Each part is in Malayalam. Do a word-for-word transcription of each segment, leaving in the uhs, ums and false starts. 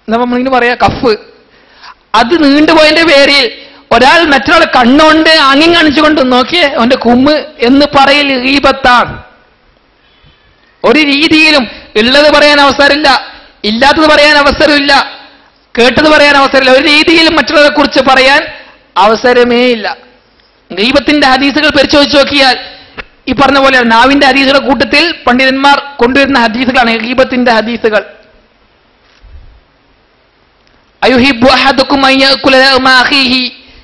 എന്താ നമ്മളിങ്ങനെ പറയാ, കഫ്. അത് നീണ്ടുപോയതിന്റെ പേരിൽ ഒരാൾ മറ്റൊരാളെ കണ്ണുകൊണ്ട് ആംഗ്യം കാണിച്ചുകൊണ്ട് നോക്കിയേ അവന്റെ കുമ്മ് എന്ന് പറയൽ ഗീബത്താണ്. ഒരു രീതിയിലും ഉള്ളത് പറയാൻ അവസരമില്ല, ഇല്ലാത്തത് പറയാൻ അവസരമില്ല, കേട്ടത് പറയാൻ അവസരമില്ല, ഒരു രീതിയിലും മറ്റുള്ളവരെ കുറിച്ച് പറയാൻ അവസരമേ ഇല്ല. ഗീബത്തിന്റെ ഹദീസുകൾ പരിശോധിച്ച് നോക്കിയാൽ ഈ പറഞ്ഞ പോലെ നാവിന്റെ ഹദീസുകളുടെ കൂട്ടത്തിൽ പണ്ഡിതന്മാർ കൊണ്ടുവരുന്ന ഹദീസുകളാണ് ഗീബത്തിന്റെ ഹദീസുകൾ. അയുഹിബ്ബു അഹദുക്കും അൻ യഅകുല ലഹ്മ അഖീഹി,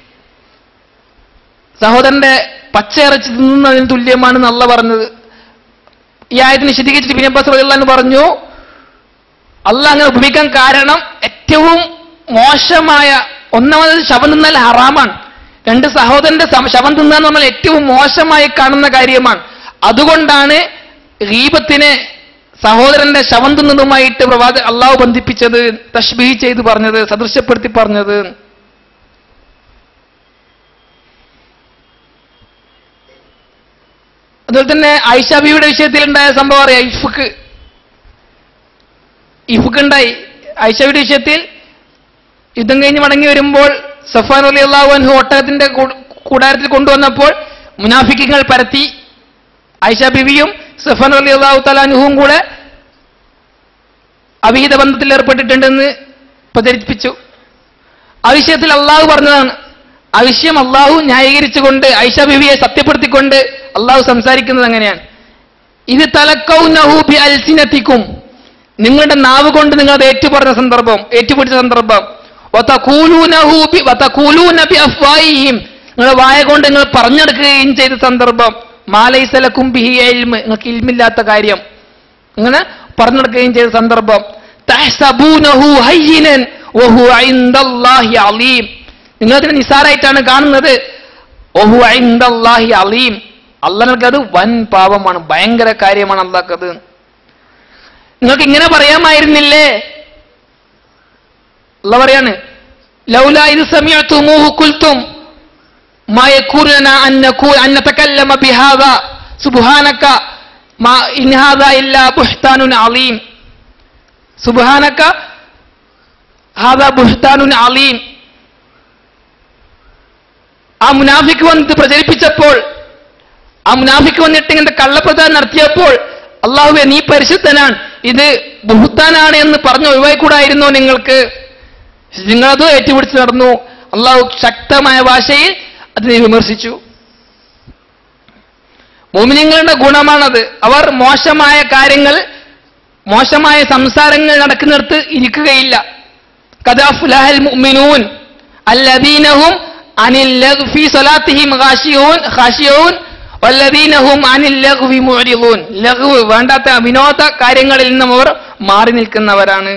സഹോദരന്റെ പച്ചയിറച്ചി തിന്നുന്നതിന് തുല്യമാണെന്ന് അല്ലാഹ് പറഞ്ഞത്. ഈ ആയത്തിന് വിശദീകരിച്ചിട്ട് ഇബ്നു അബ്ബാസ് റളിയല്ലാഹു അൻഹു പറഞ്ഞു, അല്ലാഹ് അങ്ങനെ ഉപയോഗിക്കാൻ കാരണം ഏറ്റവും മോശമായ, ഒന്നാമത് ശവം തിന്നാൽ ഹറാമാണ്, രണ്ട് സഹോദരന്റെ ശവം തിന്നുക എന്ന് പറഞ്ഞാൽ ഏറ്റവും മോശമായി കാണുന്ന കാര്യമാണ്. അതുകൊണ്ടാണ് ഗീബത്തിനെ സഹോദരന്റെ ശവം തിന്നതുമായിട്ട് പ്രവാചക അള്ളാഹു ബന്ധിപ്പിച്ചത്, തശ്ബീഹ് ചെയ്ത് പറഞ്ഞത്, സദൃശ്യപ്പെടുത്തി പറഞ്ഞത്. അതുപോലെ തന്നെ ആയിഷ ബീവിയുടെ വിഷയത്തിൽ ഉണ്ടായ സംഭവം അറിയാം. ഇഫ്ക്ക് ഇഫ്ക്ക് ഉണ്ടായി ആയിഷ ബീവിയുടെ വിഷയത്തിൽ. യുദ്ധം കഴിഞ്ഞ് മടങ്ങി വരുമ്പോൾ സഫ്വാൻ റളിയല്ലാഹു അൻഹു ഒട്ടകത്തിന്റെ കൂടാരത്തിൽ കൊണ്ടുവന്നപ്പോൾ മുനാഫിക്കുകൾ പരത്തി. ആയിഷ ബീവിയും സഫ്വാൻ റളിയല്ലാഹു തആല അൻഹുവും കൂടെ അവിഹിത ബന്ധത്തിൽ ഏർപ്പെട്ടിട്ടുണ്ടെന്ന് പ്രചരിപ്പിച്ചു. ആ വിഷയത്തിൽ അള്ളാഹു പറഞ്ഞതാണ്. ആ വിഷയം അള്ളാഹു ന്യായീകരിച്ചുകൊണ്ട് ആയിഷ ബീവിയെ സത്യപ്പെടുത്തിക്കൊണ്ട് അള്ളാഹു സംസാരിക്കുന്നത് അങ്ങനെയാണ്. ഇത് തലക്കൗനഹു ബി അൽസിനതികും, നിങ്ങളുടെ നാവ് കൊണ്ട് നിങ്ങൾ അത് ഏറ്റുപറഞ്ഞ സന്ദർഭം, ഏറ്റുപിടിച്ച സന്ദർഭം. വതഖൂലൂനഹു ബി വതഖൂലൂന ബി അഫ്വാഹിഹിം, നിങ്ങളുടെ വായ കൊണ്ട് നിങ്ങൾ പറഞ്ഞെടുക്കുകയും ചെയ്ത സന്ദർഭം. മാ ലൈസ ലകും ബിഹി ഇൽമ്, നിങ്ങൾക്ക് ഇൽമില്ലാത്ത കാര്യം അങ്ങനെ പറഞ്ഞെടുക്കുകയും ചെയ്ത സന്ദർഭം. തഹ്സബൂനഹു ഹയ്യിനൻ വഹുവ ഇൻദല്ലാഹി അലീം, നിങ്ങൾ അതിനെ നിസാരായിട്ടാണ് കാണുന്നത്. വഹുവ ഇൻദല്ലാഹി അലീം, അല്ലാഹ്ക്കത് വൻ പാപമാണ്, ഭയങ്കര കാര്യമാണ് അല്ലാഹ്ക്കത്. നിങ്ങൾക്ക് ഇങ്ങനെ പറയാമായിരുന്നില്ലേ? അല്ലാഹ് പറയാണ്, ലൗലാ ഇദ് സമിഅ്തുമൂഹു ഖുൽതും മാ യകൂനു ലനാ അൻ നഖൂ അൻ നതകല്ലമ ബിഹാദാ സുബ്ഹാനക മാ ഇൻ ഹാദാ ഇല്ലാ ബുഹ്താനുൻ അലീം. സുബ്ഹാനക ഹാദാ ബുഹ്താനുൻ അലീം. ആ മുനാഫിക്ക് വന്നിട്ട് പ്രചരിപ്പിച്ചപ്പോൾ, ആ മുനാഫിക്ക് വന്നിട്ട് ഇങ്ങനത്തെ കള്ളപ്രചാരണം നടത്തിയപ്പോൾ അള്ളാഹുവേ നീ പരിശുദ്ധനാണ്, ഇത് ബുഹ്താനാണ് എന്ന് പറഞ്ഞു ഒഴിവായിക്കൂടായിരുന്നോ നിങ്ങൾക്ക്? നിങ്ങളത് ഏറ്റുപിടിച്ച് നടന്നു. അള്ളാഹു ശക്തമായ ഭാഷയിൽ അതിനെ വിമർശിച്ചു. മുഅ്മിനീങ്ങളുടെ ഗുണമാണത്. അവർ മോശമായ കാര്യങ്ങൾ, മോശമായ സംസാരങ്ങൾ നടക്കുന്നിടത്ത് ഇരിക്കുകയില്ല. ഖദ് അഫ്ലഹൽ മുഅ്മിനൂൻ അല്ലദീന ഹും അനിൽ ലഗ്വി ഫീ സ്വലാത്തിഹിം ഖാശിഊൻ ഖാശിഊൻ വല്ലദീന ഹും അനിൽ ലഗ്വി മുഅ്രിദൂൻ. ലഗ്വ്, വേണ്ടാത്ത വിനോദ കാര്യങ്ങളിൽ നിന്നും അവർ മാറി നിൽക്കുന്നവരാണ്.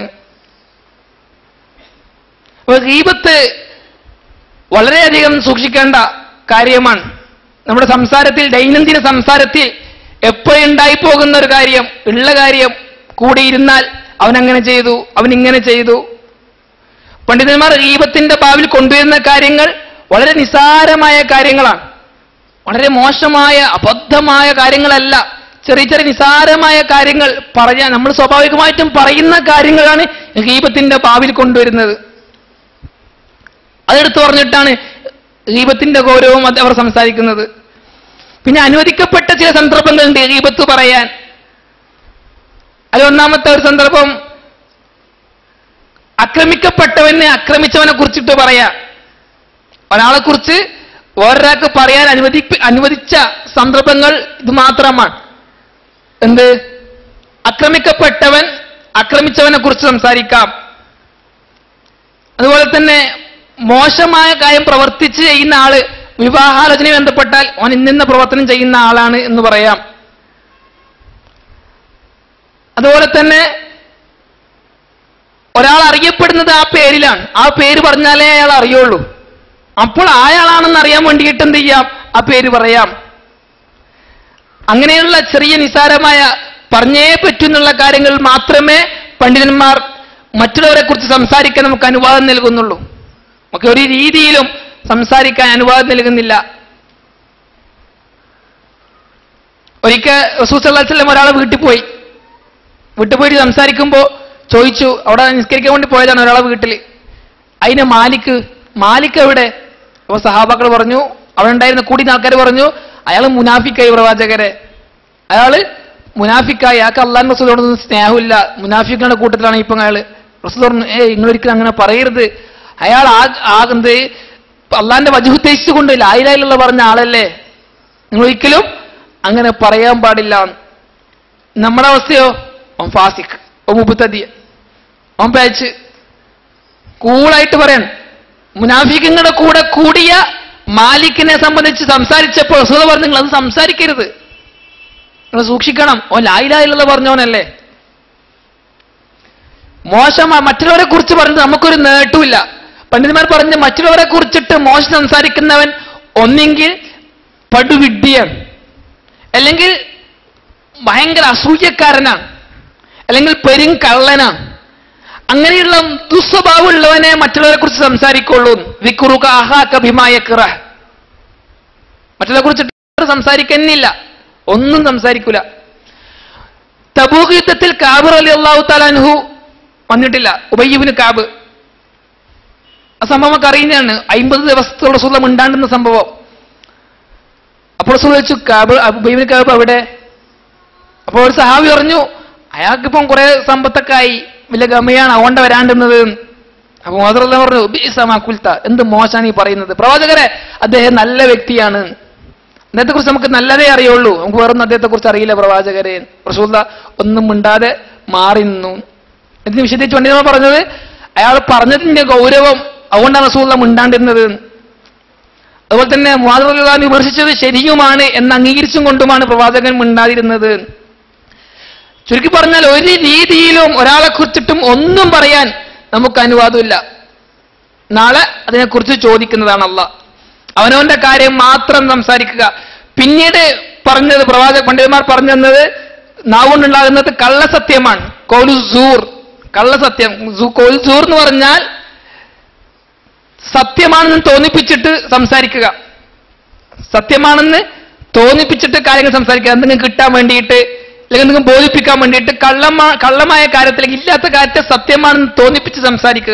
ഗീബത്ത് വളരെയധികം സൂക്ഷിക്കേണ്ട കാര്യമാണ്. നമ്മുടെ സംസാരത്തിൽ, ദൈനംദിന സംസാരത്തിൽ എപ്പോഴുണ്ടായി പോകുന്ന ഒരു കാര്യം, ഉള്ള കാര്യം കൂടിയിരുന്നാൽ അവൻ അങ്ങനെ ചെയ്തു, അവൻ ഇങ്ങനെ ചെയ്തു. പണ്ഡിതന്മാർ ഗീബത്തിന്റെ ബാവിൽ കൊണ്ടുവരുന്ന കാര്യങ്ങൾ വളരെ നിസാരമായ കാര്യങ്ങളാണ്, വളരെ മോശമായ അബദ്ധമായ കാര്യങ്ങളല്ല, ചെറിയ ചെറിയ നിസാരമായ കാര്യങ്ങൾ പറയാൻ നമ്മൾ സ്വാഭാവികമായിട്ടും പറയുന്ന കാര്യങ്ങളാണ് ഗീബത്തിന്റെ ബാവിൽ കൊണ്ടുവരുന്നത്. അതെടുത്ത് പറഞ്ഞിട്ടാണ് ഗീബത്തിന്റെ ഗൗരവം അവർ സംസാരിക്കുന്നത്. പിന്നെ അനുവദിക്കപ്പെട്ട ചില സന്ദർഭങ്ങളുണ്ട് ഗീബത്ത് പറയാൻ. അത് ഒന്നാമത്തെ ഒരു സന്ദർഭം, ആക്രമിക്കപ്പെട്ടവനെ ആക്രമിച്ചവനെ കുറിച്ചിട്ട് പറയാം. ഒരാളെ കുറിച്ച് വേറൊരാൾക്ക് പറയാൻ അനുവദി അനുവദിച്ച സന്ദർഭങ്ങൾ ഇത് മാത്രമാണ്. എന്ത്? ആക്രമിക്കപ്പെട്ടവൻ ആക്രമിച്ചവനെ കുറിച്ച് സംസാരിക്കാം. അതുപോലെ തന്നെ മോശമായ കാര്യം പ്രവർത്തിച്ച് ചെയ്യുന്ന ആള് വിവാഹാലോചനയെ ബന്ധപ്പെട്ടാൽ അവൻ ഇന്ന പ്രവർത്തനം ചെയ്യുന്ന ആളാണ് എന്ന് പറയാം. അതുപോലെ തന്നെ ഒരാൾ അറിയപ്പെടുന്നത് ആ പേരിലാണ്, ആ പേര് പറഞ്ഞാലേ അയാൾ അറിയുള്ളൂ. അപ്പോൾ അയാളാണെന്ന് അറിയാൻ വേണ്ടിയിട്ട് എന്ത് ചെയ്യാം? ആ പേര് പറയാം. അങ്ങനെയുള്ള ചെറിയ നിസാരമായ പറഞ്ഞേ പറ്റുന്നുള്ള കാര്യങ്ങൾ മാത്രമേ പണ്ഡിതന്മാർ മറ്റുള്ളവരെ കുറിച്ച് സംസാരിക്കാൻ നമുക്ക് അനുവാദം നൽകുന്നുള്ളൂ. നമുക്ക് ഒരു രീതിയിലും സംസാരിക്കാൻ അനുവാദം നൽകുന്നില്ല. ഒരിക്കൽ റസൂൽ സല്ലല്ലാഹു അലൈഹി വസല്ലം ഒരാളെ വീട്ടിൽ പോയി വീട്ടിൽ പോയിട്ട് സംസാരിക്കുമ്പോൾ ചോദിച്ചു. അവിടെ നിസ്കരിക്കാൻ വേണ്ടി പോയതാണ് ഒരാളെ വീട്ടിൽ. അതിന് മാലിക് മാലിക് എവിടെ? അപ്പൊ സഹാബാക്കൾ പറഞ്ഞു, അവിടെ ഉണ്ടായിരുന്ന കൂടി ആൾക്കാർ പറഞ്ഞു, അയാൾ മുനാഫിക്കായി പ്രവാചകരെ, അയാള് മുനാഫിക്കായി, അയാൾക്ക് അള്ളാഹു റസൂലിനോടൊന്നും സ്നേഹമില്ല, മുനാഫിക്കുകളുടെ കൂട്ടത്തിലാണ് ഇപ്പം അയാള്. റസൂൽ പറഞ്ഞു, ഏ നിങ്ങളൊരിക്കലും അങ്ങനെ പറയരുത്, അയാൾ ആ ആകുന്നത് അള്ളാഹിന്റെ വജഹ് ഉദ്ദേശിച്ചുകൊണ്ട് ലാ ഇലാഹ ഇല്ലല്ലാഹ് പറഞ്ഞ ആളല്ലേ, നിങ്ങൾ ഒരിക്കലും അങ്ങനെ പറയാൻ പാടില്ല. നമ്മുടെ അവസ്ഥയോ, ഓൻ ഫാസിഖ്, ഓ മുബ്തദി, ഓൻ പേച്ച് കൂളായിട്ട് പറയാൻ. മുനാഫിക്കുകളുടെ കൂടെ കൂടിയ മാലിക്കിനെ സംബന്ധിച്ച് സംസാരിച്ചപ്പോൾ റസൂൽ പറഞ്ഞു, നിങ്ങൾ അത് സംസാരിക്കരുത്, നിങ്ങൾ സൂക്ഷിക്കണം, ഓൻ ലാ ഇലാഹ ഇല്ലല്ലാഹ് പറഞ്ഞവനല്ലേ. മോശം മറ്റുള്ളവരെ കുറിച്ച് പറഞ്ഞത് നമുക്കൊരു നേട്ടമില്ല. പണ്ഡിതന്മാർ പറഞ്ഞ് മറ്റുള്ളവരെ കുറിച്ചിട്ട് മോശം സംസാരിക്കുന്നവൻ ഒന്നെങ്കിൽ പടുവിഡ്ഢിയാണ്, അല്ലെങ്കിൽ ഭയങ്കര അസൂയക്കാരനാണ്, അല്ലെങ്കിൽ പെരും കള്ളനാണ്. അങ്ങനെയുള്ള ദുസ്വഭാവമുള്ളവനെ മറ്റുള്ളവരെ കുറിച്ച് സംസാരിക്കുള്ളൂ. മറ്റുള്ളവരെ കുറിച്ചിട്ട് സംസാരിക്കുന്നില്ല, ഒന്നും സംസാരിക്കൂല. തബൂക്ക് യുദ്ധത്തിൽ കാബ് റളിയല്ലാഹു തആല അൻഹു വന്നിട്ടില്ല, ഉബയ്യ് ഇബ്നു കാബ്. ആ സംഭവം ഒക്കെ അറിയുന്നതാണ്, അമ്പത് ദിവസത്തോടെ റസൂൽ ഉണ്ടാണ്ടുന്ന സംഭവം. അപ്പോൾ റസൂൽ ചോദിച്ചു, കാബ് ഉബയ്യ് ഇബ്നു കാബ് അവിടെ? അപ്പോൾ ഒരു സഹാബി പറഞ്ഞു, അയാൾക്കിപ്പം കുറെ സമ്പത്തൊക്കെ ആയി, വലിയ ഗമയാണ്, അതുകൊണ്ട് വരാണ്ടുന്നത്. അപ്പൊ മുഅദ്ദ് പറഞ്ഞു, ബിഇസമാ ഖുൽത, എന്ത് മോശാണ് ഈ പറയുന്നത്, പ്രവാചകരെ അദ്ദേഹം നല്ല വ്യക്തിയാണ്, അദ്ദേഹത്തെ കുറിച്ച് നമുക്ക് നല്ലതേ അറിയുള്ളൂ, നമുക്ക് വേറൊന്നും അദ്ദേഹത്തെ കുറിച്ച് അറിയില്ല പ്രവാചകരെ. റസൂലുള്ളാഹി ഒന്നും മിണ്ടാതെ മാറി നിന്നു. ഇതിന് വിശദീകരിച്ച് പണ്ഡിതന്മാർ പറഞ്ഞത്, അയാൾ പറഞ്ഞതിന്റെ ഗൗരവം അതുകൊണ്ടാണ് റസൂലുള്ളാഹി മിണ്ടാണ്ടിരുന്നത്. അതുപോലെ തന്നെ മുഅദ്ദ് റളിയല്ലാഹു അൻഹു വിമർശിച്ചത് ശരിയുമാണ് എന്ന് അംഗീകരിച്ചും കൊണ്ടുമാണ് പ്രവാചകൻ മിണ്ടാതിരുന്നത്. ചുരുക്കി പറഞ്ഞാൽ ഒരു രീതിയിലും ഒരാളെ കുറിച്ചിട്ടും ഒന്നും പറയാൻ നമുക്ക് അനുവാദമില്ല. നാളെ അതിനെക്കുറിച്ച് ചോദിക്കുന്നതാണ് അള്ളാഹ്. അവനവന്റെ കാര്യം മാത്രം സംസാരിക്കുക. പിന്നീട് പറഞ്ഞത് പ്രവാചക പണ്ഡിതന്മാർ പറഞ്ഞു തന്നത്, നാവുകൊണ്ടുണ്ടാകുന്നത് കള്ളസത്യമാണ്, ഖൗലു സൂർ, കള്ളസത്യം. ഖൗലു സൂർ എന്ന് പറഞ്ഞാൽ സത്യമാണെന്ന് തോന്നിപ്പിച്ചിട്ട് സംസാരിക്കുക, സത്യമാണെന്ന് തോന്നിപ്പിച്ചിട്ട് കാര്യങ്ങൾ സംസാരിക്കുക, എന്തെങ്കിലും കിട്ടാൻ വേണ്ടിയിട്ട് അല്ലെങ്കിൽ എന്തെങ്കിലും ബോധിപ്പിക്കാൻ വേണ്ടിയിട്ട് കള്ളമാ കള്ളമായ കാര്യത്തിലേക്ക് ഇല്ലാത്ത കാര്യത്തെ സത്യമാണെന്ന് തോന്നിപ്പിച്ച് സംസാരിക്കുക.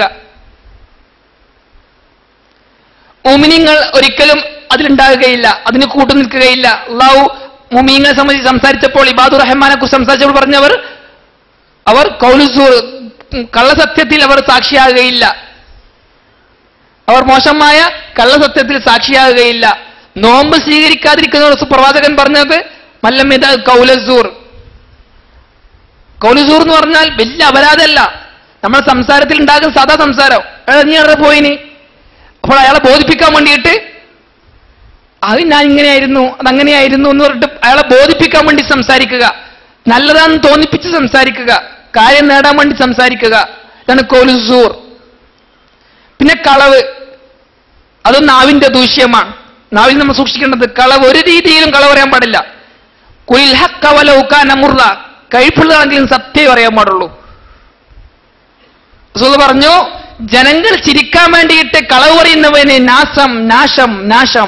മുഅ്മിനീങ്ങൾ ഒരിക്കലും അതിലുണ്ടാകുകയില്ല, അതിന് കൂട്ടു നിൽക്കുകയില്ല. അല്ലാഹു മുഅ്മിനീങ്ങളെ സംബന്ധിച്ച് സംസാരിച്ചപ്പോൾ, ഇബാദുർ റഹ്മാനെ കുറിച്ച് സംസാരിച്ചപ്പോൾ പറഞ്ഞവർ അവർ ഖൗലു സൂർ, കള്ളസത്യത്തിൽ അവർ സാക്ഷിയാകുകയില്ല, അവർ മോശമായ കള്ളസത്യത്തിൽ സാക്ഷിയാകുകയില്ല. നോമ്പ് സ്വീകരിക്കാതിരിക്കുന്ന പ്രവാചകൻ പറഞ്ഞത് മല്ലമിദ ഖൗലസൂർ. ഖൗലസൂർ എന്ന് പറഞ്ഞാൽ വലിയ അപരാധമല്ല, നമ്മുടെ സംസാരത്തിൽ ഉണ്ടാകുന്ന സാധാ സംസാരം. നീ അവിടെ പോയിനി, അപ്പോൾ അയാളെ ബോധിപ്പിക്കാൻ വേണ്ടിയിട്ട് അത് ഞാൻ ഇങ്ങനെയായിരുന്നു, അതങ്ങനെയായിരുന്നു എന്ന് പറഞ്ഞിട്ട് അയാളെ ബോധിപ്പിക്കാൻ വേണ്ടി സംസാരിക്കുക, നല്ലതാണെന്ന് തോന്നിപ്പിച്ച് സംസാരിക്കുക, കാര്യം നേടാൻ വേണ്ടി സംസാരിക്കുക, ഇതാണ് ഖൗലസൂർ. പിന്നെ കളവ്, അത് നാവിന്റെ ദൂഷ്യമാണ്, നാവിൽ നമ്മൾ സൂക്ഷിക്കേണ്ടത്. കളവ് ഒരു രീതിയിലും കളവ് പറയാൻ പാടില്ല. ഖുലിൽ ഹഖ്ക വലൗ കാന മുർറ, കൈപ്പുള്ളതാണെങ്കിലും സത്യം പറയാൻ പാടുള്ളൂ. റസൂൽ പറഞ്ഞു, ജനങ്ങൾ ചിരിക്കാൻ വേണ്ടിയിട്ട് കളവ് പറയുന്നവന് നാശം നാശം നാശം.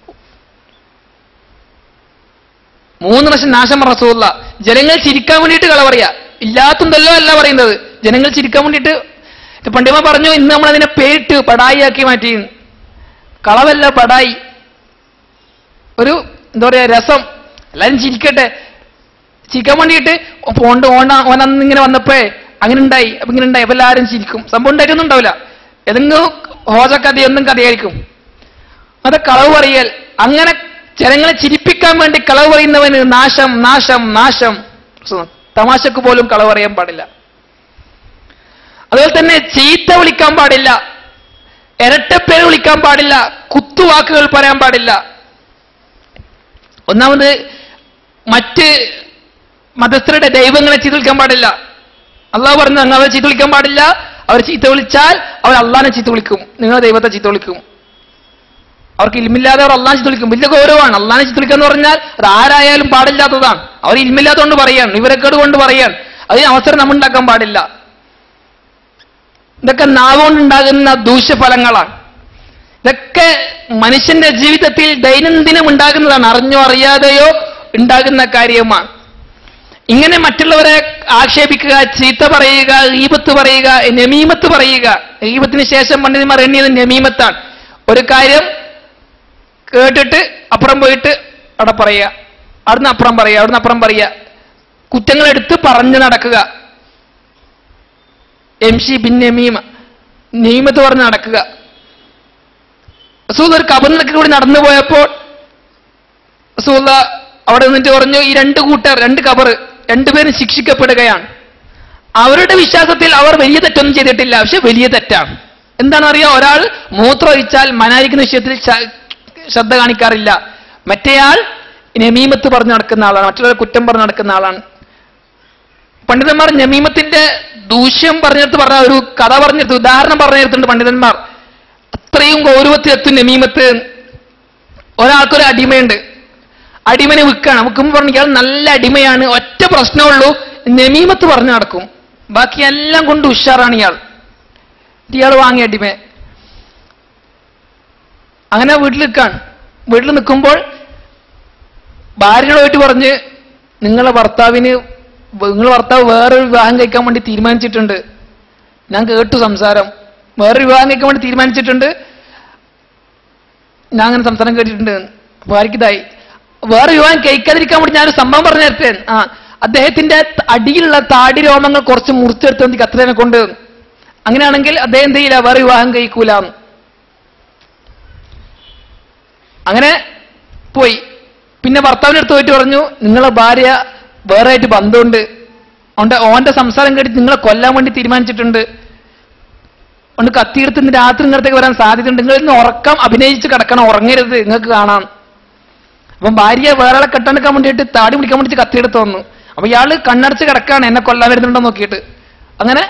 മൂന്ന് പ്രാവശ്യം നാശം റസൂലുള്ള. ജനങ്ങൾ ചിരിക്കാൻ വേണ്ടിയിട്ട് കളവ് പറയാ, ഇല്ലാത്തതല്ലോ അല്ല പറയുന്നത്, ജനങ്ങൾ ചിരിക്കാൻ വേണ്ടിയിട്ട്. പണ്ഡിതന്മാർ പറഞ്ഞു, ഇന്ന് നമ്മൾ അതിനെ പേരിട്ട് പടായി ആക്കി മാറ്റി. കളവല്ല പടായി, ഒരു എന്താ പറയാ രസം, എല്ലാരും ചിരിക്കട്ടെ, ചിരിക്കാൻ വേണ്ടിയിട്ട് പോണ്ട് ഓണ ഓനന്ന് ഇങ്ങനെ വന്നപ്പോഴേ അങ്ങനെ ഉണ്ടായി, അപ്പൊ ഇങ്ങനെ ഉണ്ടായി, അപ്പൊ എല്ലാവരും ചിരിക്കും. സംഭവം ഉണ്ടായിട്ടൊന്നും ഉണ്ടാവില്ല, ഏതെങ്കിലും ഹോജ കഥയൊന്നും കഥയായിരിക്കും. അത് കളവ് പറയൽ. അങ്ങനെ ജനങ്ങളെ ചിരിപ്പിക്കാൻ വേണ്ടി കളവ് പറയുന്നവന് നാശം നാശം നാശം. തമാശക്ക് പോലും കളവ് പറയാൻ പാടില്ല. അതുപോലെ തന്നെ ചീത്ത വിളിക്കാൻ പാടില്ല, ഇരട്ടപ്പേര് വിളിക്കാൻ പാടില്ല, കുത്തുവാക്കുകൾ പറയാൻ പാടില്ല. ഒന്നാമത് മറ്റ് മതസ്ഥരുടെ ദൈവങ്ങളെ ചീത്ത വിളിക്കാൻ പാടില്ല. അള്ളാഹു പറഞ്ഞു, നിങ്ങൾ അവരെ ചീത്ത വിളിക്കാൻ പാടില്ല, അവർ ചീത്ത വിളിച്ചാൽ അവർ അള്ളാഹിനെ ചീത്ത വിളിക്കും, നിങ്ങളെ ദൈവത്തെ ചീത്ത വിളിക്കും. അവർക്ക് ഇൽമില്ലാതെ അവർ അള്ളാഹിനെ ചീത്ത വിളിക്കും, വലിയ ഗൗരവമാണ്. അള്ളാഹിനെ ചീത്ത വിളിക്കുക എന്ന് പറഞ്ഞാൽ അത് ആരായാലും പാടില്ലാത്തതാണ്. അവർ ഇൽമില്ലാത്തതുകൊണ്ട് പറയാൻ, ഇവരെക്കേട് കൊണ്ട് പറയാൻ, അതിന് അവസരം നമ്മൾ ഉണ്ടാക്കാൻ പാടില്ല. ഇതൊക്കെ നാവുകൊണ്ടുണ്ടാകുന്ന ദൂഷ്യഫലങ്ങളാണ്. ഇതൊക്കെ മനുഷ്യന്റെ ജീവിതത്തിൽ ദൈനംദിനം ഉണ്ടാകുന്നതാണ്, അറിഞ്ഞോ അറിയാതെയോ ഉണ്ടാകുന്ന കാര്യമാണ്. ഇങ്ങനെ മറ്റുള്ളവരെ ആക്ഷേപിക്കുക, ചീത്ത പറയുക, ഗീബത്ത് പറയുക, നമീമത്ത് പറയുക. ഗീബത്തിന് ശേഷം പണ്ഡിതന്മാർ എണ്ണിയത് നമീമത്താണ്. ഒരു കാര്യം കേട്ടിട്ട് അപ്പുറം പോയിട്ട് അവിടെ പറയുക, അവിടുന്ന് അപ്പുറം പറയുക, അവിടുന്ന് അപ്പുറം പറയുക, കുറ്റങ്ങൾ എടുത്ത് പറഞ്ഞു നടക്കുക. എം ഷി ബിൻ നമീമ, നമീമത്ത് പറഞ്ഞ് നടക്കുക. റസൂൽ ഒരു കബറിനൊക്കെ കൂടി നടന്നു പോയപ്പോൾ റസൂൽ അവിടെ നിന്നിട്ട് പറഞ്ഞു, ഈ രണ്ട് കൂട്ടർ, രണ്ട് കബർ, രണ്ടുപേരും ശിക്ഷിക്കപ്പെടുകയാണ്. അവരുടെ വിശ്വാസത്തിൽ അവർ വലിയ തെറ്റൊന്നും ചെയ്തിട്ടില്ല, പക്ഷെ വലിയ തെറ്റാണ്. എന്താണെന്നറിയാം, ഒരാൾ മൂത്രമൊഴിച്ചാൽ മനാരിക്കുന്ന വിഷയത്തിൽ ശ്രദ്ധ കാണിക്കാറില്ല, മറ്റേയാൾ നമീമത്ത് പറഞ്ഞു നടക്കുന്ന ആളാണ്, മറ്റുള്ളവരെ കുറ്റം പറഞ്ഞു നടക്കുന്ന ആളാണ്. പണ്ഡിതന്മാർ നമീമത്തിന്റെ ദൂഷ്യം പറഞ്ഞെടുത്ത് പറഞ്ഞ ഒരു കഥ പറഞ്ഞെടുത്ത് ഉദാഹരണം പറഞ്ഞെടുത്തുണ്ട് പണ്ഡിതന്മാർ. അത്രയും ഗൗരവത്തിലെത്തും നമീമത്ത്. ഒരാൾക്കൊരു അടിമയുണ്ട്, അടിമനെ വിൽക്കണം. വിൽക്കുമ്പോൾ പറഞ്ഞു ഇയാൾ നല്ല അടിമയാണ്, ഒറ്റ പ്രശ്നമുള്ളൂ, നമീമത്ത് പറഞ്ഞു നടക്കും, ബാക്കി എല്ലാം കൊണ്ട് ഉഷാറാണ് ഇയാൾ. ഇയാൾ വാങ്ങിയ അടിമയെ അങ്ങനെ വീട്ടിൽ നിൽക്കാൻ. വീട്ടിൽ നിൽക്കുമ്പോൾ ഭാര്യയോടായിട്ട് പറഞ്ഞ്, നിങ്ങളെ ഭർത്താവിന് നിങ്ങളെ ഭർത്താവ് വേറൊരു വിവാഹം കഴിക്കാൻ വേണ്ടി തീരുമാനിച്ചിട്ടുണ്ട്, ഞാൻ കേട്ടു സംസാരം, വേറൊരു വിവാഹം കഴിക്കാൻ വേണ്ടി തീരുമാനിച്ചിട്ടുണ്ട്, ഞാൻ അങ്ങനെ സംസാരം കേട്ടിട്ടുണ്ട്. ഭാര്യയ്ക്കിതായി. വേറെ വിവാഹം കഴിക്കാതിരിക്കാൻ വേണ്ടി ഞാനൊരു സംഭവം പറഞ്ഞു തരട്ടെ. ആ അദ്ദേഹത്തിന്റെ അടിയിലുള്ള താടി രോമങ്ങൾ കുറച്ച് മുറിച്ചെടുത്ത് എനിക്ക് കത്രേനെ കൊണ്ട്, അങ്ങനെയാണെങ്കിൽ അദ്ദേഹം എന്ത് ചെയ്യില്ല, വേറെ വിവാഹം കഴിക്കൂല. അങ്ങനെ പോയി. പിന്നെ ഭർത്താവിന്റെ അടുത്ത് പോയിട്ട് പറഞ്ഞു, നിങ്ങളെ ഭാര്യ വേറെ ആയിട്ട് ബന്ധമുണ്ട്, അതുകൊണ്ട് ഓന്റെ സംസാരം കേട്ടിട്ട് നിങ്ങളെ കൊല്ലാൻ വേണ്ടി തീരുമാനിച്ചിട്ടുണ്ട്, അതുകൊണ്ട് കത്തിയെടുത്ത് ഇന്ന് രാത്രി ഇങ്ങനത്തേക്ക് വരാൻ സാധ്യതയുണ്ട്, നിങ്ങൾ ഇന്ന് ഉറക്കം അഭിനയിച്ച് കിടക്കണം, ഉറങ്ങരുത്, നിങ്ങൾക്ക് കാണാം. അപ്പം ഭാര്യ വേറെ ആളെ കെട്ടെടുക്കാൻ വേണ്ടിയിട്ട് താടി പിടിക്കാൻ വേണ്ടിയിട്ട് കത്തിയെടുത്ത് വന്നു. അപ്പൊ ഇയാള് കണ്ണടച്ച് കിടക്കാണ്, എന്നെ കൊല്ലാൻ വരുന്നുണ്ടോ നോക്കിയിട്ട്. അങ്ങനെ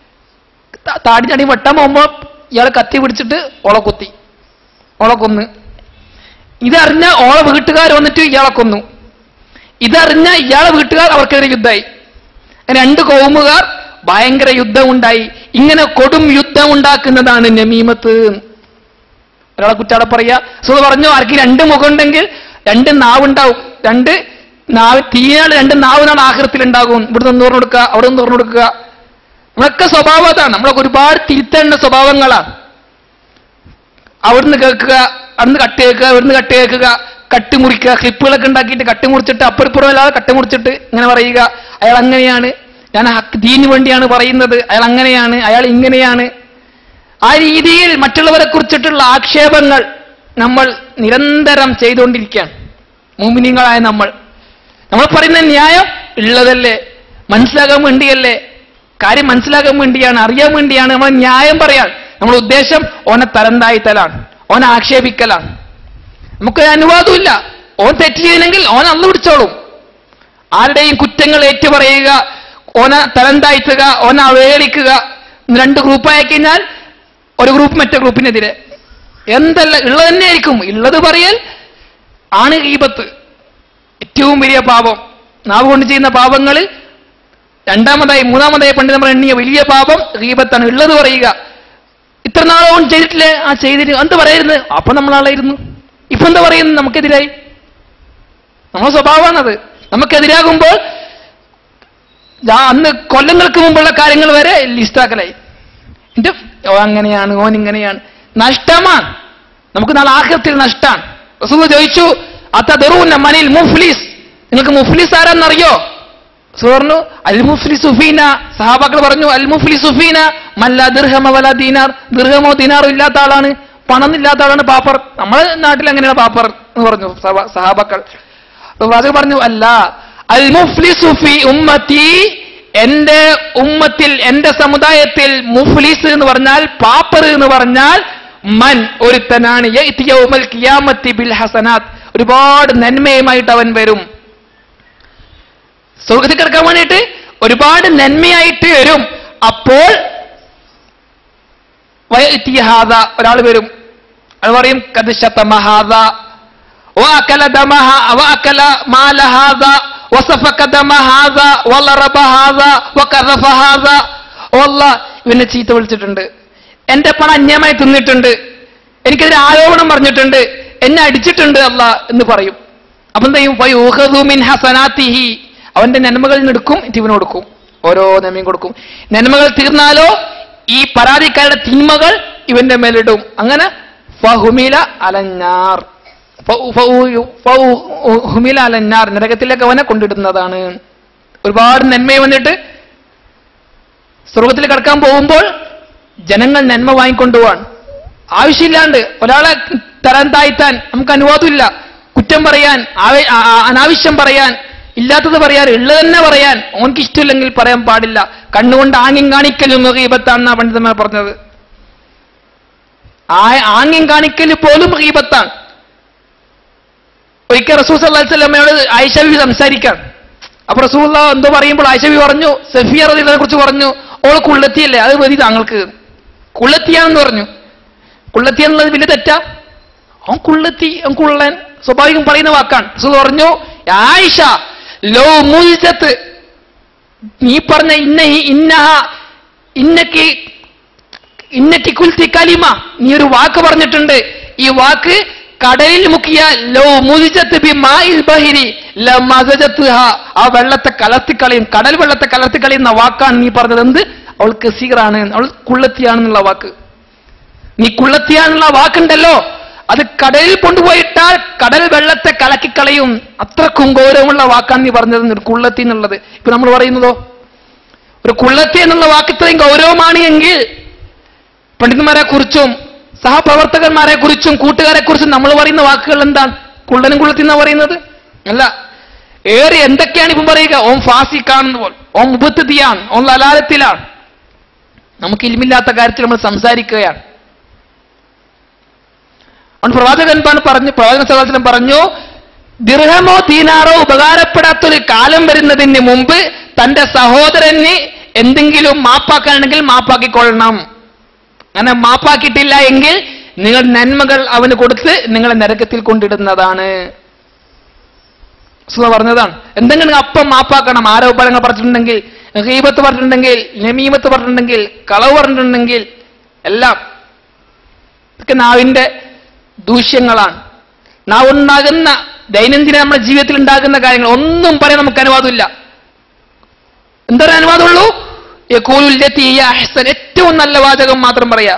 താടി ചടി വെട്ടാൻ പോകുമ്പോ ഇയാൾ കത്തി പിടിച്ചിട്ട് ഓളെ കുത്തി, ഓളെ കൊന്ന്. ഇതറിഞ്ഞ ഓളെ വീട്ടുകാർ വന്നിട്ട് ഇയാളെ കൊന്നു. ഇതറിഞ്ഞ ഇയാളെ വീട്ടുകാർ അവർക്കെതിരെ യുദ്ധമായി. രണ്ട് കൗമുകാർ ഭയങ്കര യുദ്ധമുണ്ടായി. ഇങ്ങനെ കൊടും യുദ്ധം ഉണ്ടാക്കുന്നതാണ് നമീമത്ത്. ഒരാളെ കുറ്റാടെ പറയാ. സുഹൃത്ത് പറഞ്ഞു, ആർക്ക് രണ്ട് മുഖം ഉണ്ടെങ്കിൽ രണ്ട് നാവുണ്ടാവും, രണ്ട് നാവ് തീയാൾ രണ്ട് നാവിനാണ് ആഹൃത്തിൽ ഉണ്ടാകും. ഇവിടെ നിന്ന് തുറന്നു കൊടുക്കുക, അവിടെ നിന്ന് തുറന്നു കൊടുക്കുക. നമ്മളൊക്കെ സ്വഭാവം അതാണ്, നമ്മളൊക്കെ ഒരുപാട് തിരുത്തേണ്ട സ്വഭാവങ്ങളാണ്. അവിടുന്ന് കേൾക്കുക, അവിടുന്ന് കട്ട് കേൾക്കുക, ഇവിടുന്ന് കട്ട് കേൾക്കുക, കട്ട് മുറിക്കുക, ക്ലിപ്പുകളൊക്കെ ഉണ്ടാക്കിയിട്ട് കട്ട് മുറിച്ചിട്ട് അപ്പുറപ്പുറമല്ലാതെ കട്ട് മുറിച്ചിട്ട് ഇങ്ങനെ പറയുക, അയാൾ അങ്ങനെയാണ്, ഞാൻ ദീനിന് വേണ്ടിയാണ് പറയുന്നത്, അയാൾ അങ്ങനെയാണ്, അയാൾ ഇങ്ങനെയാണ്. ആ രീതിയിൽ മറ്റുള്ളവരെ കുറിച്ചിട്ടുള്ള ആക്ഷേപങ്ങൾ നമ്മൾ നിരന്തരം ചെയ്തുകൊണ്ടിരിക്കുകയാണ്. മുഅ്മിനീങ്ങളായ നമ്മൾ നമ്മൾ പറയുന്ന ന്യായം ഉള്ളതല്ലേ, മനസ്സിലാകാൻ വേണ്ടിയല്ലേ, കാര്യം മനസ്സിലാക്കാൻ വേണ്ടിയാണ്, അറിയാൻ വേണ്ടിയാണ് നമ്മൾ ന്യായം പറയാൻ. നമ്മുടെ ഉദ്ദേശം ഓനെ തരംതാഴ്ത്തലാണ്, ഓനെ ആക്ഷേപിക്കലാണ്. നമുക്ക് അനുവാദമില്ല. ഓൻ തെറ്റ് ചെയ്യണമെങ്കിൽ ഓൻ അന്ന് പിടിച്ചോളും. ആരുടെയും കുറ്റങ്ങൾ ഏറ്റുപറയുക, ഓനെ തരംതാഴ്ത്തുക, ഓനെ അവഹേളിക്കുക, രണ്ട് ഗ്രൂപ്പായി കഴിഞ്ഞാൽ ഒരു ഗ്രൂപ്പ് മറ്റേ ഗ്രൂപ്പിനെതിരെ എന്തല്ല ഉള്ളത് തന്നെ ആയിരിക്കും. ഉള്ളത് പറയൽ ആണ് ഗീബത്ത്, ഏറ്റവും വലിയ പാപം. നാവ് കൊണ്ട് ചെയ്യുന്ന പാപങ്ങളിൽ രണ്ടാമതായി മൂന്നാമതായി പണ്ട് നമ്മൾ എണ്ണിയ വലിയ പാപം ഗീബത്താണ്. ഉള്ളത് പറയുക. ഇത്ര നാളെ ഓൺ ചെയ്തിട്ടില്ലേ, ആ ചെയ്തിട്ട് എന്ത് പറയരുത്, അപ്പൊ നമ്മളാളായിരുന്നു, ഇപ്പൊ എന്താ പറയുന്നത്, നമുക്കെതിരായി. നമ്മുടെ സ്വഭാവമാണത്. നമുക്കെതിരാകുമ്പോൾ അന്ന് കൊല്ലങ്ങൾക്ക് മുമ്പുള്ള കാര്യങ്ങൾ വരെ ലിസ്റ്റാക്കലായി. എന്റെ ഓ അങ്ങനെയാണ്, ഓൻ ഇങ്ങനെയാണ്, നഷ്ടമാണ്. നമുക്ക് നാളെ ആഖിറത്തിൽ നഷ്ടമാണ്. റസൂൽ ചോദിച്ചു, അതദറൂന മനിൽ മുഫ്ലിസ്, നിങ്ങൾക്ക് മുഫ്ലിസ് ആരാന്നറിയോ? പറഞ്ഞു അൽ മുഫ്ലിസു ഫീന. സഹാബാക്കൾ പറഞ്ഞു അൽ മുഫ്ലിസു ഫീന മല്ല ദിർഹമ വല ദീനാർ, ദിർഹമോ ദീനാറോ ഇല്ലാത്ത ആളാണ്, പണം ഇല്ലാത്ത ആളാണ് പാപ്പർ. നമ്മുടെ നാട്ടിൽ എങ്ങനെയാണ് പാപ്പർ എന്ന് പറഞ്ഞു സഹാബാക്കൾ. പ്രവാചകൻ പറഞ്ഞു അല്ല, അൽ മുഫ്ലിസു ഫീ ഉമ്മത്തി, എന്റെ ഉമ്മത്തിൽ എന്റെ സമുദായത്തിൽ മുഫ്ലിസ് എന്ന് പറഞ്ഞാൽ പാപ്പർ എന്ന് പറഞ്ഞാൽ മൻ ഒരുത്തനാണ് യഅതി യൗമൽ ഖിയാമത്തി ബിൽ ഹസനാത്ത്, ഒരുപാട് നന്മയുമായിട്ട് അവൻ വരും. സ്വർഗ്ഗത്തിൽ കിടക്കാൻ വേണ്ടിയിട്ട് ഒരുപാട് നന്മയായിട്ട് വരും. അപ്പോൾ വയഅതിഹാദ, ഒരാൾ വരും, അത് പറയും ഖദ് ശതമഹാദ വഅകല ദമഹ വഅകല മാലഹാദ വസഫക ദമഹാദ വലറബഹാദ വകറഫഹാദ. അല്ലാഹ് ഇവനെ ചീത്ത വിളിച്ചിട്ടുണ്ട്, എന്റെ പണം അന്യമായി തിന്നിട്ടുണ്ട്, എനിക്കെതിരെ ആരോപണം പറഞ്ഞിട്ടുണ്ട്, എന്നെ അടിച്ചിട്ടുണ്ട് അല്ലാഹ് എന്ന് പറയും. അപ്പൊ എന്ത് ചെയ്യും? വയൂഖദു മിൻ ഹസനാതിഹി, അവന്റെ നന്മകളിൽ നിന്ന് എടുക്കും, ഇവന് കൊടുക്കും. ഓരോ നന്മയും കൊടുക്കും. നന്മകൾ തീർന്നാലോ ഈ പരാതിക്കാരുടെ തിന്മകൾ ഇവന്റെ മേലിടും. അങ്ങനെ ഫഹുമില അലന്നാർ, ഹുമില അലന്നാർ, നരകത്തിലേക്ക് അവനെ കൊണ്ടിടുന്നതാണ്. ഒരുപാട് നന്മ വന്നിട്ട് സ്വർഗത്തിൽ കിടക്കാൻ പോകുമ്പോൾ ജനങ്ങൾ നന്മ വാങ്ങിക്കൊണ്ടുപോവാൻ. ആവശ്യമില്ലാണ്ട് ഒരാളെ തരം താഴ്ത്താൻ നമുക്ക് അനുവാദമില്ല. കുറ്റം പറയാൻ, അനാവശ്യം പറയാൻ, ഇല്ലാത്തത് പറയാൻ, ഉള്ളത് തന്നെ പറയാൻ ഓനക്ക് ഇഷ്ടമില്ലെങ്കിൽ പറയാൻ പാടില്ല. കണ്ണുകൊണ്ട് ആംഗ്യം കാണിക്കലും ഗീബത്താണെന്നാ പണ്ഡിതന്മാർ പറഞ്ഞത്. ആ ആംഗ്യം കാണിക്കൽ പോലും ഗീബത്താണ്. ഒരിക്കൽ റസൂൽ സല്ലല്ലാഹു അലൈഹി വസല്ലമയോട് ആയിഷ ബീവി സംസാരിക്കാൻ. അപ്പൊ റസൂലുള്ളാഹി എന്തോ പറയുമ്പോൾ ആയിഷ ബീവി പറഞ്ഞു, സഫിയ റളിയല്ലാഹു കുറിച്ച് പറഞ്ഞു, ഓള് കുള്ളത്തിയല്ലേ, അത് മതി താങ്കൾക്ക്. കുള്ളത്തിയാണെന്ന് പറഞ്ഞു. കുള്ളത്തിയാന്നുള്ളത് വലിയ തെറ്റാ? അവൻ കുള്ളത്തി, അവൻ കുള്ളൻ, സ്വാഭാവികം പറയുന്ന വാക്കാണ്. റസൂൽ പറഞ്ഞു, ആയിഷ ലോ മുൽജത്ത്, നീ പറഞ്ഞ ഇന്ന ഇന്നഹ ഇന്നക്ക് ഇന്നക്ക് കുൽത്തി കലിമ, നീ ഒരു വാക്ക് പറഞ്ഞിട്ടുണ്ട്. ഈ വാക്ക് കടലിൽ മുക്കിയ ലോ മുൽജത്ത് ബി മാഇൽ ബഹരി ലമസജത്ഹ, ആ വെള്ളത്തെ കലർത്തിക്കളയും, കടൽ വെള്ളത്തെ കലർത്തിക്കളയുന്ന വാക്കാണ് നീ പറഞ്ഞത്. എന്ത്? അവൾ കസീറാണ്, അവൾ കുള്ളത്തിയാണെന്നുള്ള വാക്ക്. നീ കുള്ളത്തിയാണെന്നുള്ള വാക്കുണ്ടല്ലോ, അത് കടലിൽ കൊണ്ടുപോയിട്ടാൽ കടൽ വെള്ളത്തെ കലക്കിക്കളയും. അത്രക്കും ഗൗരവമുള്ള വാക്കാണ് നീ പറഞ്ഞത്, ഒരു കുള്ളത്തി എന്നുള്ളത്. ഇപ്പൊ നമ്മൾ പറയുന്നതോ, ഒരു കുള്ളത്തി എന്നുള്ള വാക്ക് ഇത്രയും ഗൗരവമാണ് എങ്കിൽ പണ്ഡിതന്മാരെ കുറിച്ചും സഹപ്രവർത്തകന്മാരെ കുറിച്ചും കൂട്ടുകാരെ കുറിച്ചും നമ്മൾ പറയുന്ന വാക്കുകൾ എന്താണ്? കുള്ളനും കുള്ളത്തി എന്നാ പറയുന്നത് അല്ല. ഏറെ എന്തൊക്കെയാണ് ഇപ്പം പറയുക? ഓം ഫാസിക്കാണെന്ന് പോലെ, ഓം മുബത്തതിയാണ്, ഓം ലലാലത്തിലാണ്. നമുക്ക് ഇൽമില്ലാത്ത കാര്യത്തിൽ നമ്മൾ സംസാരിക്കുകയാണ്. പ്രവാചകൻ പറഞ്ഞു, പ്രവാചകൻ സല്ലല്ലാഹു അലൈഹി വസല്ലം പറഞ്ഞു, ദിർഹമോ ദീനാറോ ഉപകാരപ്പെടാത്തൊരു കാലം വരുന്നതിന് മുമ്പ് തന്റെ സഹോദരന് എന്തെങ്കിലും മാപ്പാക്കാണെങ്കിൽ മാപ്പാക്കിക്കൊള്ളണം. അങ്ങനെ മാപ്പാക്കിയിട്ടില്ല എങ്കിൽ നിങ്ങൾ നന്മകൾ അവന് കൊടുത്ത് നിങ്ങളെ നരകത്തിൽ കൊണ്ടിടുന്നതാണ്. പറഞ്ഞതാണ്. എന്തെങ്കിലും അപ്പം മാപ്പാക്കണം. ആരോപണങ്ങൾ പറഞ്ഞിട്ടുണ്ടെങ്കിൽ, ഗീബത്ത് പറഞ്ഞിട്ടുണ്ടെങ്കിൽ, നമീമത്ത് പറഞ്ഞിട്ടുണ്ടെങ്കിൽ, കളവ് പറഞ്ഞിട്ടുണ്ടെങ്കിൽ എല്ലാം ഇതൊക്കെ നാവിന്റെ ദൂഷ്യങ്ങളാണ്. നാവ് ഉണ്ടാകുന്ന ദൈനംദിന നമ്മുടെ ജീവിതത്തിൽ ഉണ്ടാകുന്ന കാര്യങ്ങൾ ഒന്നും പറയാൻ നമുക്ക് അനുവാദമില്ല. എന്തൊരു അനുവാദമുള്ളൂ? ഏറ്റവും നല്ല വാചകം മാത്രം പറയാ.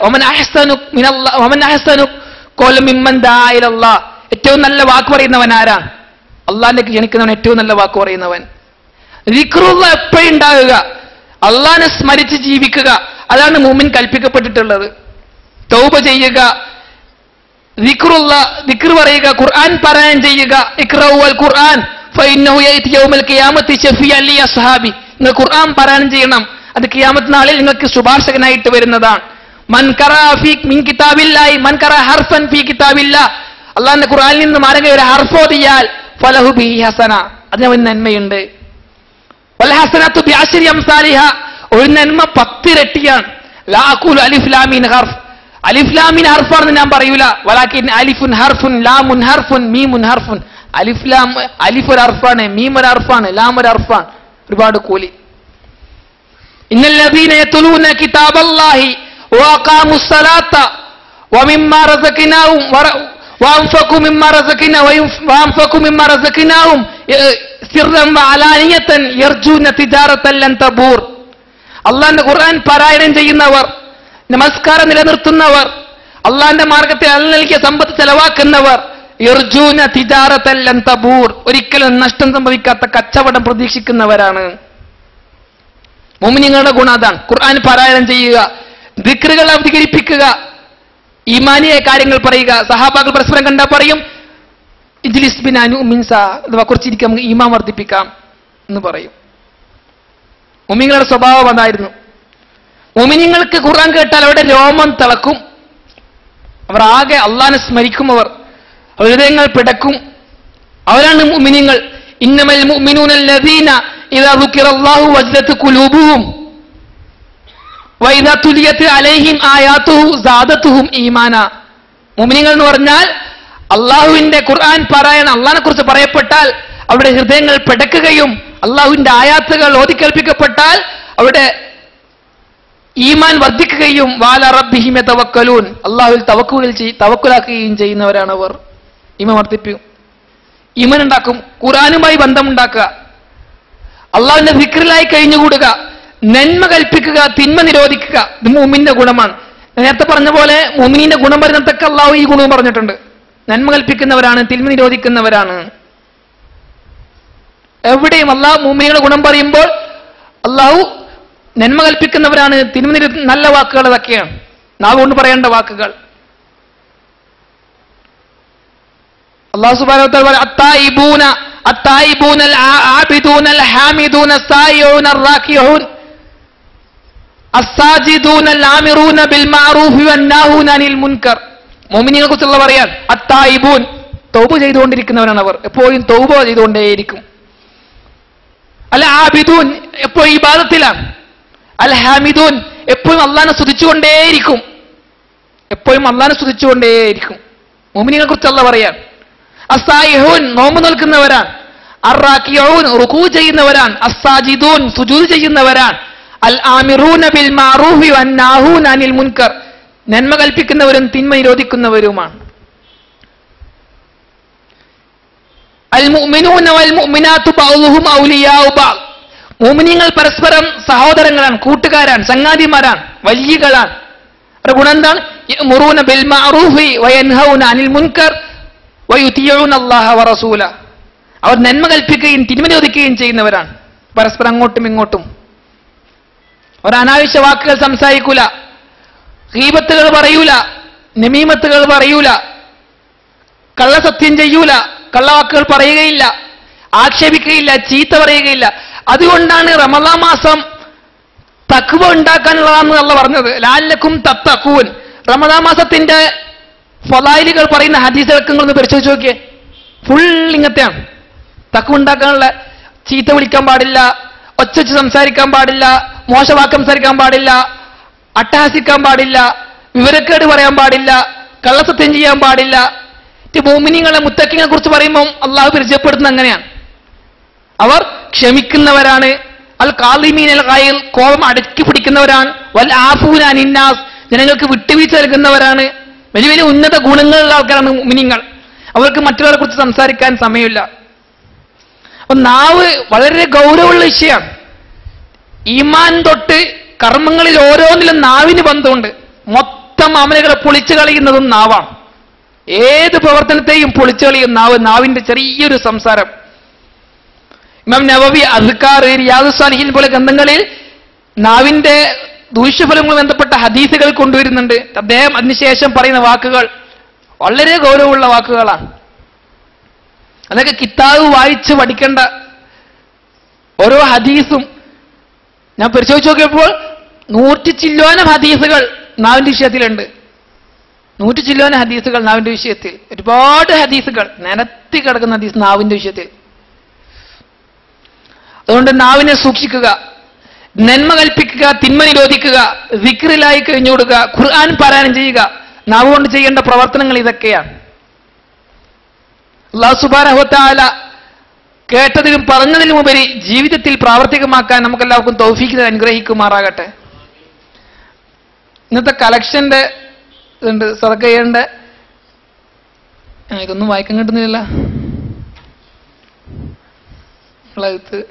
ഏറ്റവും നല്ല വാക്ക് പറയുന്നവൻ ആരാണ്? അള്ളാഹിലേക്ക് ക്ഷണിക്കുന്നവൻ ഏറ്റവും നല്ല വാക്ക് പറയുന്നവൻ. ദിക്റുള്ള എപ്പോഴും ഉണ്ടാകുക, അള്ളാഹിനെ സ്മരിച്ച് ജീവിക്കുക, അതാണ് മുഅ്മിൻ കൽപ്പിക്കപ്പെട്ടിട്ടുള്ളത്. തൗബ ചെയ്യുക, ദിക്റുള്ള ദിക്ർ പറയുക, ഖുർആൻ പാരായണം ചെയ്യുക. ഇഖ്റഉൽ ഖുർആൻ ഫഇന്നഹു യഅതി യൗമൽ ഖിയാമത്തി ശഫീഅൻ ലി അസ്ഹാബി. നിങ്ങൾ ഖുർആൻ പാരായണം ചെയ്യണം, അത് ഖിയാമത്ത് നാളിൽ നിങ്ങൾക്ക് ശുപാർശകനായിട്ട് വരുന്നതാണ്. മൻ ഖറഅ ഫീ മിൻ കിതാബില്ലാഹി മൻ ഖറഅ ഹർഫൻ ഫീ കിതാബില്ലാഹ്, അല്ലാഹുവിന്റെ ഖുർആനിൽ നിന്ന് ആരെങ്കിലും ഒരു ഹർഫ് ഓതിയാൽ ഫലഹു ബിഹി ഹസന, അതിന് അവന് നന്മയുണ്ട്. വൽ ഹസനത്തു ബിഅശ്രി അംസാലിഹ, ഒരു നന്മ പത്തിരട്ടിയാണ്. ലാ അഖൂലു അലിഫ് ലാം മീം ഹർഫ്, അലിഫ് ലാം മീം ഹർഫാണെന്ന് ഞാൻ പറയൂല. വലാകിൻ അലിഫുൻ ഹർഫുൻ ലാമുൻ ഹർഫുൻ മീമുൻ ഹർഫുൻ. അലിഫ് ലാം, അലിഫ് ഒരു ഹർഫാണ്, മീം ഒരു ഹർഫാണ്, ലാം ഒരു ഹർഫാണ്. ഒരുപാട് കൂലി. ഇന്നല്ലദീന യത്ലൂന കിതാബല്ലാഹി വഅഖാമുസ് സലാത്ത വമിമ്മാ റസഖനാഹും വഅൻഫഖു മിമ്മാ റസഖനാ വഅൻഫഖു മിമ്മാ റസഖനാഹും സിർറൻ വഅലാനിയതൻ യർജൂന തിജാറതൻ ലൻ തബൂർ. അല്ലാഹുവിന്റെ ഖുർആൻ പാരായണം ചെയ്യുന്നവർ, നമസ്കാരം നിലനിർത്തുന്നവർ, അള്ളാന്റെ മാർഗത്തിൽ അൽ നൽകിയ സമ്പത്ത് ചെലവാക്കുന്നവർ, യർജൂന തിജാറതൻ ലൻ തബൂർ, ഒരിക്കലും നഷ്ടം സംഭവിക്കാത്ത കച്ചവടം പ്രതീക്ഷിക്കുന്നവരാണ്. മുഅ്മിനീങ്ങളുടെ ഗുണം അതാണ്. ഖുർആൻ പാരായണം ചെയ്യുക, ദിക്റുകൾ അധികരിപ്പിക്കുക, ഈമാനിയ കാര്യങ്ങൾ പറയുക. സഹാബാക്കൾ പരസ്പരം കണ്ടാൽ പറയും, ഇജ്ലിസ് ബിനാ നുഅ്മിൻ സാ, അഥവാ കുറച്ചിരിക്കും, നമുക്ക് ഈമാൻ വർദ്ധിപ്പിക്കാം എന്ന് പറയും. മുഅ്മിനീങ്ങളുടെ സ്വഭാവം അതായിരുന്നു. മുഅ്മിനീങ്ങൾക്ക് ഖുർആൻ കേട്ടാൽ അവരുടെ രോമം തിളക്കും, അവർ ആകെ അള്ളാഹിനെ സ്മരിക്കും, അവർ ഹൃദയങ്ങൾ പിടക്കും. അവരാണ് മുഅ്മിനീങ്ങൾ. ഇന്നമൽ മുഅ്മിനൂന അല്ലദീന ഇദാ ദുകിറല്ലാഹു വജ്ലത് ഖുലൂബുഹും വഇദാ തുലിയത് അലൈഹിം ആയാതുഹു സാദതുഹും ഈമാന. മുഅ്മിനീങ്ങൾ എന്ന് പറഞ്ഞാൽ അള്ളാഹുവിന്റെ ഖുർആൻ പാരായണം, അള്ളാഹിനെ കുറിച്ച് പറയപ്പെട്ടാൽ അവരുടെ ഹൃദയങ്ങൾ പിടക്കുകയും അള്ളാഹുവിന്റെ ആയാത്തുകൾ ഓതിക്കേൽപ്പിക്കപ്പെട്ടാൽ അവിടെ ഈമാൻ വർദ്ധിക്കുകയും വാല റബ്ബിഹിം യതവക്കലൂൻ, അള്ളാഹുവിൽ തവക്കുൽ തവക്കുലാക്കുകയും ചെയ്യുന്നവരാണ് അവർ. ഈമാൻ വർദ്ധിപ്പിക്കും, ഈമാൻ ഉണ്ടാക്കും. ഖുർആനുമായി ബന്ധമുണ്ടാക്കുക, അള്ളാഹുവിന്റെ ദിക്റിലായി കഴിഞ്ഞുകൂടുക, നന്മ കൽപ്പിക്കുക, തിന്മ നിരോധിക്കുക. ഇത് മുഅ്മിന്റെ ഗുണമാണ്. നേരത്തെ പറഞ്ഞ പോലെ മുഅ്മിനീന്റെ ഗുണം വരുന്നതൊക്കെ അള്ളാഹു ഈ ഗുണവും പറഞ്ഞിട്ടുണ്ട്. നന്മ കൽപ്പിക്കുന്നവരാണ്, തിന്മ നിരോധിക്കുന്നവരാണ്. എവിടെയും അള്ളാഹു മുഅ്മിനീങ്ങളുടെ ഗുണം പറയുമ്പോൾ അള്ളാഹു നന്മ കൽപ്പിക്കുന്നവരാണ്, തിന്മ നിരോ നല്ല വാക്കുകൾ അതൊക്കെയാണ്, നാവ് കൊണ്ട് പറയേണ്ട വാക്കുകൾ. അല്ലാഹു സുബ്ഹാനഹു വ തആല പറഞ്ഞു അത്തായിബൂന അത്തായിബൂന ആബിദൂന ഹാമിദൂന സായിഊന റാക്കിഊൻ അസ്സാജിദൂന ആമിറൂന ബിൽ മഅറൂഫി വന്നാഹൂന അനിൽ മുൻകർ. മുഅ്മിനീങ്ങളെ കുറിച്ചുള്ള പറയാൻ അത്തായിബൂൻ, തൗബ ചെയ്തുകൊണ്ടിരിക്കുന്നവരാണ് അവർ, എപ്പോഴും തൗബ ചെയ്തുകൊണ്ടേയിരിക്കും. അൽ ആബിദൂൻ, എപ്പോഴും ഇബാദത്തിലാണ്. അൽ ഹാമിദൂൻ, എപ്പോഴും അള്ളാഹിനെ സ്തുതിച്ചുകൊണ്ടേയിരിക്കും, എപ്പോഴും അള്ളാഹിനെ സ്തുതിച്ചുകൊണ്ടേയിരിക്കും. മുഅ്മിനീങ്ങളെ കുറിച്ചുള്ള പറയാൻ അസ്സായിഊൻ, നോമ്പ് നിൽക്കുന്നവരാണ്. അർറാക്കിഊൻ, റുകൂ ചെയ്യുന്നവരാണ്. അസ്സാജിദൂൻ, സുജൂദ് ചെയ്യുന്നവരാണ്. അൽ ആമിറൂന ബിൽ മഅറൂഫി വന്നാഹൂന അനിൽ മുൻകർ, നന്മ കൽപ്പിക്കുന്നവരും തിന്മ നിരോധിക്കുന്നവരുമാണ്. അൽ മുഅ്മിനൂന വൽ മുഅ്മിനാത്തു ബഅ്ദുഹും ഔലിയാഉ ബഅദ്, മുഅ്മിനീങ്ങൾ പരസ്പരം സഹോദരങ്ങളാണ്, കൂട്ടുകാരാണ്, ചങ്ങാതിമാരാണ്, വലിയകളാണ്. അവരുടെ ഗുണം എന്താണ്? യഅ്മുറൂന ബിൽ മഅറൂഫി വയൻഹൗന അനിൽ മുൻകർ വയുതിഊന അല്ലാഹ വറസൂല, അവർ നന്മ കൽപ്പിക്കുകയും തിന്മ നിരോധിക്കുകയും ചെയ്യുന്നവരാണ്. പരസ്പരം അങ്ങോട്ടും ഇങ്ങോട്ടും അവർ അനാവശ്യ വാക്കുകൾ സംസാരിക്കൂല, ഗീബത്തുകൾ പറയൂല, നമീമത്തുകൾ പറയൂല, കള്ളസത്യം ചെയ്യൂല, കള്ളവാക്കുകൾ പറയുകയില്ല, ആക്ഷേപിക്കുകയില്ല, ചീത്ത പറയുകയില്ല. അതുകൊണ്ടാണ് റമളാൻ മാസം തഖ്വ ഉണ്ടാക്കാനുള്ളതാണെന്ന് അല്ലാഹു പറഞ്ഞത്. ലഅല്ലക്കും തത്തഖൂൻ. റമളാൻ മാസത്തിന്റെ ഫളായിലുകൾ പറയുന്ന ഹദീസുകളൊക്കെ നിങ്ങളൊന്ന് പരിശോധിച്ച് നോക്കിയേ, ഫുൾ ഇങ്ങത്തെയാണ്. തഖ്വ ഉണ്ടാക്കാനുള്ള ചീത്ത വിളിക്കാൻ പാടില്ല, ഒച്ച വെച്ച് സംസാരിക്കാൻ പാടില്ല, മോശവാക്ക് സംസാരിക്കാൻ പാടില്ല, അട്ടഹസിക്കാൻ പാടില്ല, വിവരക്കേട് പറയാൻ പാടില്ല, കള്ളസത്യം ചെയ്യാൻ പാടില്ല. മുഅ്മിനീങ്ങളെ മുത്തഖീങ്ങളെ കുറിച്ച് പറയുമ്പോൾ അള്ളാഹു പരിചയപ്പെടുത്തുന്നത് അങ്ങനെയാണ്. അവർ ക്ഷമിക്കുന്നവരാണ്. അൽ ഖാലിമീൻ അൽ ഗൈൽ, കോപം അടക്കി പിടിക്കുന്നവരാണ്. വൽ ആഫൂന അനിന്നാസ്, ജനങ്ങൾക്ക് വിട്ടുവീഴ്ച നൽകുന്നവരാണ്. വലിയ വലിയ ഉന്നത ഗുണങ്ങളുള്ള ആൾക്കാരാണ് മുഅ്മിനീങ്ങൾ. അവർക്ക് മറ്റുള്ളവരെ കുറിച്ച് സംസാരിക്കാൻ സമയമില്ല. അപ്പൊ നാവ് വളരെ ഗൗരവമുള്ള വിഷയമാണ്. ഈമാൻ തൊട്ട് കർമ്മങ്ങളിൽ ഓരോന്നിലും നാവിന് ബന്ധമുണ്ട്. മൊത്തം അമലുകളെ പൊളിച്ചു കളയുന്നതും നാവാണ്. ഏത് പ്രവർത്തനത്തെയും പൊളിച്ചു കളയും നാവ്, നാവിന്റെ ചെറിയൊരു സംസാരം. ഇമാം നവവി അസ്കാർ, റിയാദുസ് സാലിഹീൻ പോലെ ഗ്രന്ഥങ്ങളിൽ നാവിന്റെ ദൂഷ്യഫലങ്ങളുമായി ബന്ധപ്പെട്ട ഹദീസുകൾ കൊണ്ടുവരുന്നുണ്ട്. അദ്ദേഹം അതിനുശേഷം പറയുന്ന വാക്കുകൾ വളരെ ഗൗരവമുള്ള വാക്കുകളാണ്. അതൊക്കെ കിതാബ് വായിച്ച് പഠിക്കേണ്ട ഓരോ ഹദീസും ഞാൻ പരിശോധിച്ച് നോക്കിയപ്പോൾ നൂറ്റി ചില്ലോനം ഹദീസുകൾ നാവിന്റെ വിഷയത്തിലുണ്ട്. നൂറ്റി ചില്ലോനം ഹദീസുകൾ നാവിന്റെ വിഷയത്തിൽ, ഒരുപാട് ഹദീസുകൾ നിരത്തി കിടക്കുന്ന ഹദീസ് നാവിന്റെ വിഷയത്തിൽ. അതുകൊണ്ട് നാവിനെ സൂക്ഷിക്കുക, നന്മ കൽപ്പിക്കുക, തിന്മ നിരോധിക്കുക, ദിക്റിലായി കഴിഞ്ഞുകൊടുക്കുക, ഖുർആൻ പാരായണം ചെയ്യുക. നാവ് കൊണ്ട് ചെയ്യേണ്ട പ്രവർത്തനങ്ങൾ ഇതൊക്കെയാണ്. അല്ലാഹു സുബ്ഹാനഹു വ തആല കേട്ടതിലും പറഞ്ഞതിലും ഉപരി ജീവിതത്തിൽ പ്രാവർത്തികമാക്കാൻ നമുക്കെല്ലാവർക്കും തൗഫീഖ് അനുഗ്രഹിക്കുമാറാകട്ടെ. ഇന്നത്തെ കളക്ഷന്റെ ഇതുണ്ട്, സദഖ ചെയ്യേണ്ട. ഇതൊന്നും വായിക്കാൻ കിട്ടുന്നില്ല. നിങ്ങളത്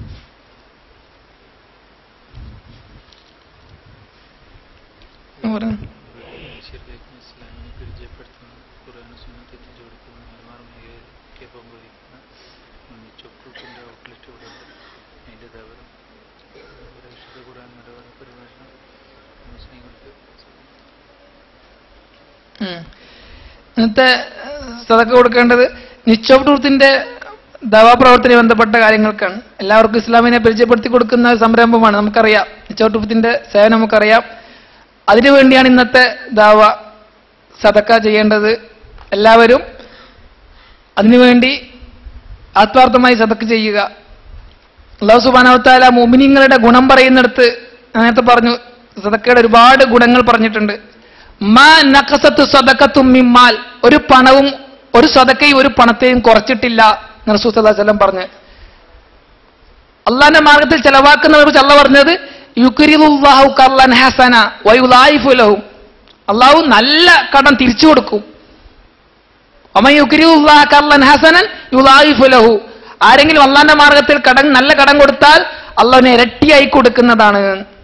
ഇന്നത്തെ സദഖ കൊടുക്കേണ്ടത് നിശ്ചോപ് ട്രൂത്തിന്റെ ദവാപ്രവർത്തനവുമായി ബന്ധപ്പെട്ട കാര്യങ്ങൾക്കാണ്. എല്ലാവർക്കും ഇസ്ലാമിനെ പരിചയപ്പെടുത്തി കൊടുക്കുന്ന സംരംഭമാണ്, നമുക്കറിയാം. നിശ്ചോപ് ട്രൂത്തിന്റെ സേവനം നമുക്കറിയാം. അതിനുവേണ്ടിയാണ് ഇന്നത്തെ ദാവ സദഖ ചെയ്യേണ്ടത്. എല്ലാവരും അതിനുവേണ്ടി ആത്മാർത്ഥമായി സദഖ ചെയ്യുക. അല്ലാഹു സുബ്ഹാനഹു വ തആല മുഅ്മിനീങ്ങളുടെ ഗുണം പറയുന്നിടത്ത് നേരത്തെ പറഞ്ഞു, സദഖയുടെ ഒരുപാട് ഗുണങ്ങൾ പറഞ്ഞിട്ടുണ്ട്. മാ നഖസത്തു സദഖത്തും മിമ്മാൽ, ഒരു പണവും ഒരു സദഖയും ഒരു പണത്തെയും കുറച്ചിട്ടില്ല എന്ന് റസൂൽ സല്ലല്ലാഹു അലൈഹി വസല്ലം പറഞ്ഞു. അള്ളാഹിന്റെ മാർഗത്തിൽ ചെലവാക്കുന്നവരെ കുറിച്ച് അള്ളാഹ് പറഞ്ഞത് യുക്രിദുല്ലാഹു ഖർളൻ ഹസന വയുളായിഫു ലഹു, അള്ളാഹു നല്ല കടം തിരിച്ചു കൊടുക്കും. വമൻ യുക്രിദുല്ലാഹ ഖർളൻ ഹസനൻ യുളായിഫു ലഹു, ആരെങ്കിലും അള്ളാഹിന്റെ മാർഗത്തിൽ കടം നല്ല കടം കൊടുത്താൽ അള്ളാഹുവിനെ ഇരട്ടിയായി കൊടുക്കുന്നതാണ്.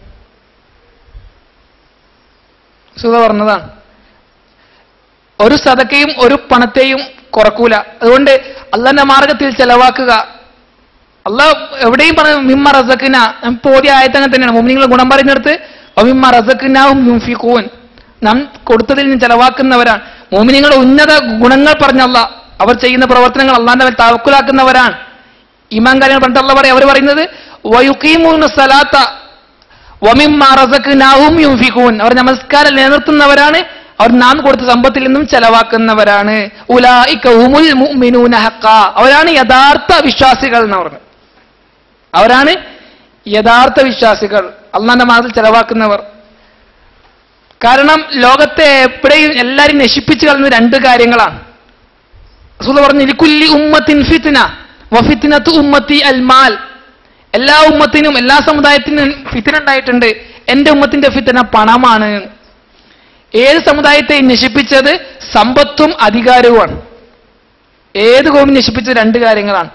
സുഖ പറഞ്ഞതാണ്. ഒരു സദക്കയും ഒരു പണത്തെയും കുറക്കൂല. അതുകൊണ്ട് അള്ളാഹിന്റെ മാർഗത്തിൽ ചെലവാക്കുക. അള്ളാഹ് എവിടെയും പറഞ്ഞു മിമ്മ റസഖ്ന, പോതിയ ആയത്തങ്ങനെ തന്നെയാണ്. മുഅ്മിനീങ്ങളുടെ ഗുണം പറയുന്നിടത്ത് മിമ്മ റസഖ്നാഹും യുൻഫിഖൂൻ, നാം കൊടുത്തതിൽ നിന്ന് ചെലവാക്കുന്നവരാണ്. മുഅ്മിനീങ്ങളുടെ ഉന്നത ഗുണങ്ങൾ പറഞ്ഞല്ല, അവർ ചെയ്യുന്ന പ്രവർത്തനങ്ങൾ അള്ളാഹിന്റെ മേൽ തവക്കുലാക്കുന്നവരാണ്. ഈമാൻ കാര്യങ്ങൾ പറഞ്ഞിട്ട് അള്ളാഹ് പറയും, അവർ പറയുന്നത് വയുഖീമൂന സലാത്ത വമിമ്മ റസഖ്നാഹും യുൻഫിഖൂൻ, അവർ നമസ്കാരം നിലനിർത്തുന്നവരാണ്, അവർ നാം കൊടുത്ത സമ്പത്തിൽ നിന്നും ചെലവാക്കുന്നവരാണ്. ഉലൈക ഹുമുൽ മുഅ്മിനൂന ഹഖ്ഖാ, അവരാണ് യഥാർത്ഥ വിശ്വാസികൾ എന്ന് പറഞ്ഞു. അവരാണ് യഥാർത്ഥ വിശ്വാസികൾ, അള്ളാഹിന്റെ മാർഗത്തിൽ ചെലവാക്കുന്നവർ. കാരണം ലോകത്തെ എപ്പോഴും എല്ലാരും നശിപ്പിച്ചു കളയുന്ന രണ്ട് കാര്യങ്ങളാണ്. റസൂൽ പറഞ്ഞു ലികുല്ലി ഉമ്മത്തിൻ ഫിത്ന വഫിത്നതു ഉമ്മത്തി അൽ മാൽ, എല്ലാ ഉമ്മത്തിനും എല്ലാ സമുദായത്തിനും ഫിത്ന ഉണ്ടായിട്ടുണ്ട്, എന്റെ ഉമ്മത്തിന്റെ ഫിത്ന പണമാണ്. ഏത് സമുദായത്തെ നശിപ്പിച്ചത് സമ്പത്തും അധികാരവുമാണ്. ഏത് കോമി നശിപ്പിച്ചത് രണ്ട് കാര്യങ്ങളാണ്.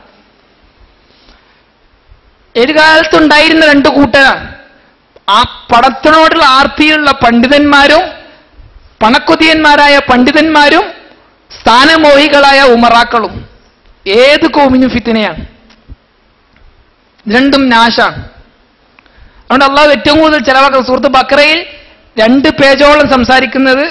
ഏത് കാലത്തുണ്ടായിരുന്ന രണ്ട് കൂട്ടരാണ്. ആ പണത്തിനോടുള്ള ആർത്തിയുള്ള പണ്ഡിതന്മാരും പണക്കൊതിയന്മാരായ പണ്ഡിതന്മാരും സ്ഥാനമോഹികളായ ഉമറാക്കളും. ഏത് കോമിനും ഫിത്തിനയാണ്, രണ്ടും നാശാണ്. അതുകൊണ്ട് അള്ളാഹു ഏറ്റവും കൂടുതൽ ചെലവാക്കുന്ന സൂറത്ത് ബഖറയിൽ രണ്ട് പേജോളം സംസാരിക്കുന്നത്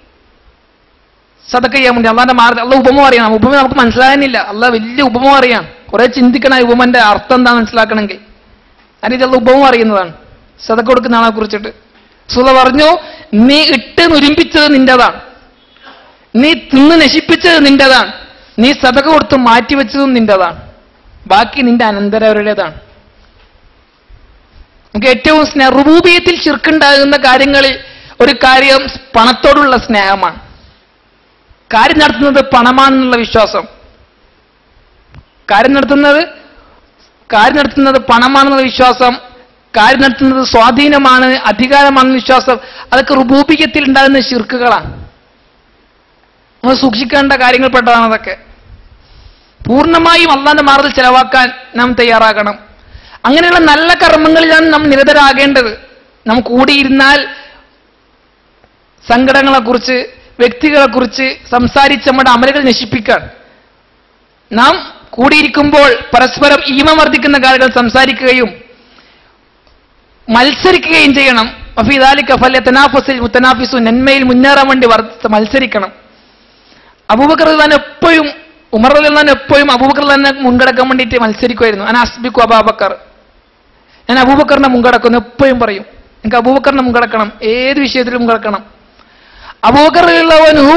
സദക്ക ചെയ്യാൻ വേണ്ടി അള്ളാഹിന്റെ മാർഗ്ഗം. അള്ളാഹ് ഉപമ അറിയണം. ഉപമ നമുക്ക് മനസ്സിലാകുന്നില്ല. അള്ളാഹ് വലിയ ഉപമ അറിയാം. കുറെ ചിന്തിക്കണം ഈ ഉപമന്റെ അർത്ഥം എന്താ മനസ്സിലാക്കണമെങ്കിൽ. അതിന് അള്ളാഹ് ഉപമ അറിയുന്നതാണ് സദക്ക കൊടുക്കുന്ന ആളെ കുറിച്ചിട്ട്. സുല പറഞ്ഞു, നീ ഇട്ട് നുരുമ്പിച്ചത് നിന്റേതാണ്, നീ തിന്ന് നശിപ്പിച്ചത് നിന്റേതാണ്, നീ സദക്ക കൊടുത്ത് മാറ്റിവെച്ചതും നിന്റേതാണ്, ബാക്കി നിന്റെ അനന്തരവരുടേതാണ്. നമുക്ക് ഏറ്റവും സ്നേഹ റുബൂബിയത്തിൽ ശിർക്കുണ്ടാകുന്ന കാര്യങ്ങളിൽ ഒരു കാര്യം പണത്തോടുള്ള സ്നേഹമാണ്. കാര്യം നടത്തുന്നത് പണമാണെന്നുള്ള വിശ്വാസം, കാര്യം നടത്തുന്നത് കാര്യം നടത്തുന്നത് പണമാണെന്നുള്ള വിശ്വാസം, കാര്യം നടത്തുന്നത് സ്വാധീനമാണ്, അധികാരമാണെന്ന വിശ്വാസം, അതൊക്കെ റുബൂബിയത്തിൽ ഉണ്ടാകുന്ന ശിർക്കുകളാണ്. നമ്മൾ സൂക്ഷിക്കേണ്ട കാര്യങ്ങൾ പെട്ടതാണ് അതൊക്കെ. പൂർണ്ണമായും അള്ളാന്റെ മാർഗ്ഗത്തിൽ ചെലവാക്കാൻ നാം തയ്യാറാകണം. അങ്ങനെയുള്ള നല്ല കർമ്മങ്ങളിലാണ് നാം നിരതരാകേണ്ടത്. നാം കൂടിയിരുന്നാൽ സങ്കടങ്ങളെക്കുറിച്ച് വ്യക്തികളെക്കുറിച്ച് സംസാരിച്ച് നമ്മുടെ അമലുകൾ നശിപ്പിക്കാൻ, നാം കൂടിയിരിക്കുമ്പോൾ പരസ്പരം ഈമ വർദ്ധിക്കുന്ന കാര്യങ്ങൾ സംസാരിക്കുകയും മത്സരിക്കുകയും ചെയ്യണം. ഫീ ദാലിക ഫല്യതനാഫസിൽ മുതനാഫിസൂൻ, നന്മയിൽ മുന്നേറാൻ വേണ്ടി മത്സരിക്കണം. അബൂബക്കർ റളിയല്ലാഹു എപ്പോഴും ഉമർ റളിയല്ലാഹു എപ്പോഴും അബൂബക്കർ തന്നെ മുൻകടക്കാൻ വേണ്ടിയിട്ട് മത്സരിക്കുമായിരുന്നു. അന അസ്ബിഖു അബൂബക്കർ, ഞാൻ അബൂബക്കറിനെ മുൻകടക്കുന്നു എപ്പോഴും പറയും. എനിക്ക് അബൂബക്കറിനെ മുൻകടക്കണം, ഏത് വിഷയത്തിലും മുൻകടക്കണം. അബൂബക്കർ റളിയല്ലാഹു അൻഹു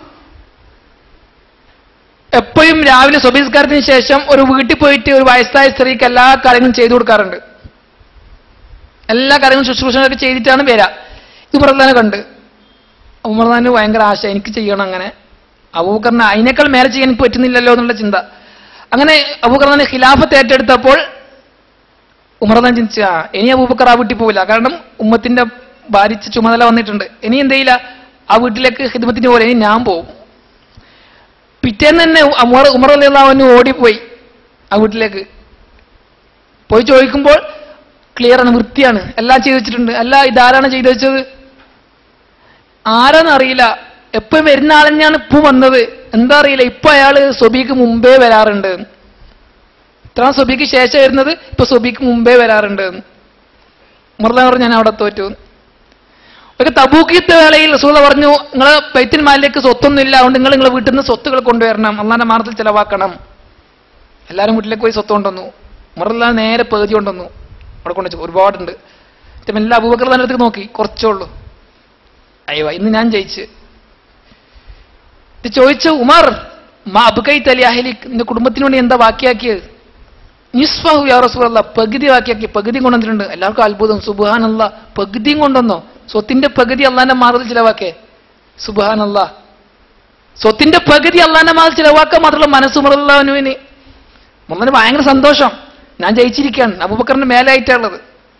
എപ്പോഴും രാവിലെ സുബഹിസ്കാരത്തിന് ശേഷം ഒരു വീട്ടിൽ പോയിട്ട് ഒരു വയസ്സായ സ്ത്രീക്ക് എല്ലാ കാര്യങ്ങളും ചെയ്തു കൊടുക്കാറുണ്ട്. എല്ലാ കാര്യങ്ങളും ശുശ്രൂഷകളൊക്കെ ചെയ്തിട്ടാണ് വരാ. ഉമർദാനെ കണ്ട് ഉമർദാന് ഭയങ്കര ആശ, എനിക്ക് ചെയ്യണം. അങ്ങനെ അബൂബക്കറിനെ അതിനേക്കാൾ മേലെ ചെയ്യാൻ എനിക്ക് പറ്റുന്നില്ലല്ലോ എന്നുള്ള ചിന്ത. അങ്ങനെ അബൂബക്കറിനെ ഖിലാഫത്ത് ഏറ്റെടുത്തപ്പോൾ ഉമർദാൻ ചിന്തിച്ചു, ആ ഇനി അബൂബക്കർ ആ വീട്ടിൽ പോവില്ല, കാരണം ഉമ്മത്തിന്റെ ഭാരിച്ച ചുമതല വന്നിട്ടുണ്ട്, ഇനി എന്തെയില്ല ആ വീട്ടിലേക്ക് ഖിദ്മത്തിന് പോലെ ഇനി ഞാൻ പോവും. പിറ്റേന്ന് തന്നെ ഉമർ ഉമർ റളിയല്ലാഹു അൻഹു ഓടിപ്പോയി ആ വീട്ടിലേക്ക്. പോയി ചോദിക്കുമ്പോൾ ക്ലിയർ ആണ്, വൃത്തിയാണ്, എല്ലാം ചെയ്തു വെച്ചിട്ടുണ്ട്. അല്ല, ഇതാരാണ് ചെയ്തു വെച്ചത്? ആരാന്നറിയില്ല, എപ്പോഴും വരുന്ന ആൾ തന്നെയാണ് ഇപ്പം വന്നത്. എന്താ അറിയില്ല, ഇപ്പൊ അയാള് സുബഹിക്ക് മുമ്പേ വരാറുണ്ട്. ഇത്ര സുബഹിക്ക് ശേഷം വരുന്നത്, ഇപ്പൊ സുബഹിക്ക് മുമ്പേ വരാറുണ്ട്. ഉമർ പറഞ്ഞു, ഞാൻ അവിടെ തോറ്റു. ഒരു തബൂക്ക് യുദ്ധ വേളയിൽ റസൂൽ പറഞ്ഞു, നിങ്ങൾ ബൈത്തുൽ മാലിലേക്ക് സ്വത്തൊന്നും ഇല്ല, അതുകൊണ്ട് നിങ്ങൾ നിങ്ങളെ വീട്ടിൽ നിന്ന് സ്വത്തുകൾ കൊണ്ടുവരണം, അള്ളാന്റെ മാർഗ്ഗത്തിൽ ചെലവാക്കണം. എല്ലാവരും വീട്ടിലേക്ക് പോയി സ്വത്ത് കൊണ്ടുവന്നു. ഉമർ നേരെ പേതി കൊണ്ടുവന്നു. അവിടെ കൊണ്ടുവച്ചു ഒരുപാടുണ്ട്. എല്ലാ അബൂബക്കർ തന്നെ അടുത്തേക്ക് നോക്കി, കുറച്ചേ ഉള്ളൂ. അയ്യോ, ഇന്ന് ഞാൻ ജയിച്ച്. ഇത് ചോദിച്ചു, ഉമർ മാ അബ്കൈ തലി അഹ്ലിക്, നിന്റെ കുടുംബത്തിന് വേണ്ടി എന്താ ബാക്കിയാക്കിയത്? നിസ്ഫഹു യാ റസൂലല്ലാഹ്, പകുതി ബാക്കിയാക്കി, പകുതി കൊണ്ടുവന്നിട്ടുണ്ട്. എല്ലാവർക്കും അത്ഭുതം, സുബ്ഹാനല്ലാഹ്, പകുതിയും കൊണ്ടുവന്നോ? സ്വത്തിന്റെ പകുതി അള്ളാന്റെ മാർഗ്ഗത്തിൽ ചിലവാക്കേ, സുബ്ഹാനല്ലാഹ്. സ്വത്തിന്റെ പകുതി അള്ളാന്റെ മാർഗ്ഗത്തിൽ ചിലവാക്കാൻ മാത്രമല്ല മനസ്സ് ഉമറുള്ളവനുവിന് മുന്നേ ഭയങ്കര സന്തോഷം, ഞാൻ ജയിച്ചിരിക്കുകയാണ്, അബൂബക്കറിന്റെ മേലായിട്ടുള്ളത്.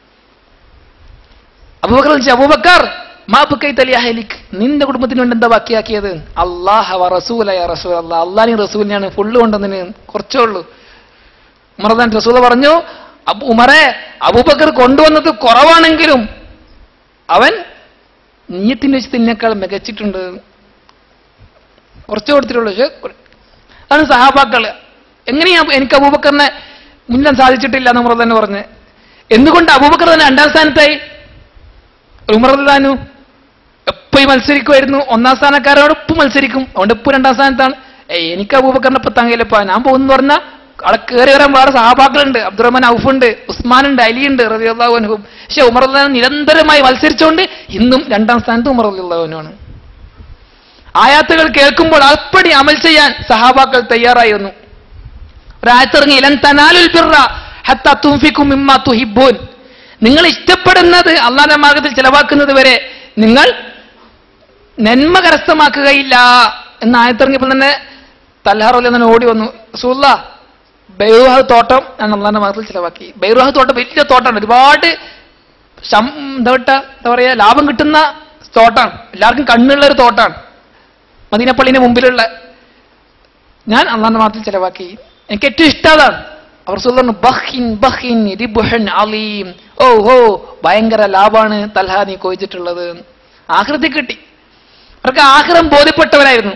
അബൂബക്കർ അബൂബക്കർ മാ ബുക്കൈ തലി അഹ്ലിക്, നിന്റെ കുടുംബത്തിന് വേണ്ടി എന്താ ബാക്കിയാക്കിയത്? അല്ലാഹ വ റസൂല യാ റസൂലല്ലാഹ്, അള്ളാഹിനെയും റസൂലിനെയാണ് ഫുള്ള് കൊണ്ടുവന്നതിന്, കുറച്ചേ ഉള്ളൂ. ഉമർ റസൂൽ പറഞ്ഞു, അബ് ഉമറെ അബൂബക്കർ കൊണ്ടുവന്നത് കുറവാണെങ്കിലും അവൻ നീയത്തിന് വെച്ച് തിന്നേക്കാൾ മികച്ചിട്ടുണ്ട്. കുറച്ച് കൊടുത്തിട്ടുള്ളൂ. പക്ഷെ അതാണ് സഹാബാക്കൾ. എങ്ങനെയാ എനിക്ക് അബൂബക്കറിനെ മുന്നാൻ സാധിച്ചിട്ടില്ല എന്ന് ഉമർ തന്നെ പറഞ്ഞ്. എന്തുകൊണ്ട് അബൂബക്കർ തന്നെ രണ്ടാം സ്ഥാനത്തായി? ഉമർ റളിയല്ലാഹു എപ്പോഴും മത്സരിക്കുമായിരുന്നു. ഒന്നാം സ്ഥാനക്കാരോട് ഇപ്പം മത്സരിക്കും. അതുകൊണ്ട് ഇപ്പം രണ്ടാം സ്ഥാനത്താണ്. ഏയ് എനിക്ക് അബൂബക്കറിനെ ഇപ്പം തങ്ങയില്ലപ്പാ, ഞാൻ പോകുന്നു പറഞ്ഞാൽ അവിടെ കയറി വരാൻ വേറെ സഹാബാക്കളുണ്ട്. അബ്ദുറഹ്മാൻ ഔഫുണ്ട്, ഉസ്മാനുണ്ട്, അലിയുണ്ട് റളിയല്ലാഹു അൻഹും. പക്ഷെ ഉമർ റളിയല്ലാഹു നിരന്തരമായി മത്സരിച്ചുകൊണ്ട് ഇന്നും രണ്ടാം സ്ഥാനത്ത് ഉമർ റളിയല്ലാഹു അൻഹുവാണ്. ആയാത്തുകൾ കേൾക്കുമ്പോൾ അപ്പടി അമൽ ചെയ്യാൻ സഹാബാക്കൾ തയ്യാറായിരുന്നു. ഒരായത്തിറങ്ങി ലൻ തനാലുൽ ബിർറ ഹത്താ തുൻഫിഖു മിമ്മാ തുഹിബ്ബൂൻ, നിങ്ങൾ ഇഷ്ടപ്പെടുന്നത് അല്ലാഹുവിന്റെ മാർഗ്ഗത്തിൽ ചെലവാക്കുന്നത് വരെ നിങ്ങൾ നന്മ കരസ്ഥമാക്കുകയില്ല എന്ന ആയത്തിറങ്ങിയപ്പോൾ തന്നെ തൽഹാ റളിയല്ലാഹു അൻഹു ഓടി വന്നു. റസൂലുള്ളാഹ് ബൈറുഹ തോട്ടം ഞാൻ അല്ലാഹുവിന്റെ മാർഗ്ഗത്തിൽ ചെലവാക്കി. ബൈറുഹ തോട്ടം വലിയ തോട്ടമാണ്, ഒരുപാട് എന്താ എന്താ പറയാ ലാഭം കിട്ടുന്ന തോട്ടാണ്, എല്ലാവർക്കും കണ്ണുള്ള ഒരു തോട്ടാണ്, മദീനപ്പള്ളിന്റെ മുമ്പിലുള്ള. ഞാൻ അല്ലാഹുവിന്റെ മാർഗ്ഗത്തിൽ ചെലവാക്കി, എനിക്ക് ഏറ്റവും ഇഷ്ടം അതാണ്. അവർ പറഞ്ഞു ബഖിൻ ബഖിൻ റിബ്ഹുൻ അലീം, ഓ ഹോ ഭയങ്കര ലാഭാണ് തൽഹാ നീ കൊയ്ച്ചിട്ടുള്ളത്. ആഖിറത്തിൽ കിട്ടി. അവർക്ക് ആഖിറം ബോധ്യപ്പെട്ടവരായിരുന്നു.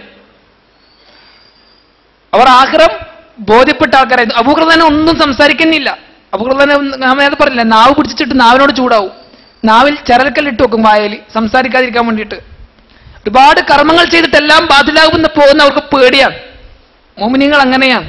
അവർ ആഖിറം ബോധ്യപ്പെട്ട ആൾക്കാരായിരുന്നു. അബൂബക്കർ തന്നെ ഒന്നും സംസാരിക്കുന്നില്ല. അബൂബക്കർ തന്നെ ഞാൻ പറഞ്ഞില്ല, നാവ് പിടിച്ചിട്ട് നാവിനോട് ചൂടാവും. നാവിൽ ചരൽക്കല്ലിട്ട് വെക്കും വായയിൽ സംസാരിക്കാതിരിക്കാൻ വേണ്ടിയിട്ട്. ഒരുപാട് കർമ്മങ്ങൾ ചെയ്തിട്ടെല്ലാം ബാധിലാകുന്ന പോകുന്ന അവർക്ക് പേടിയാണ്. മോമിനിയങ്ങൾ അങ്ങനെയാണ്.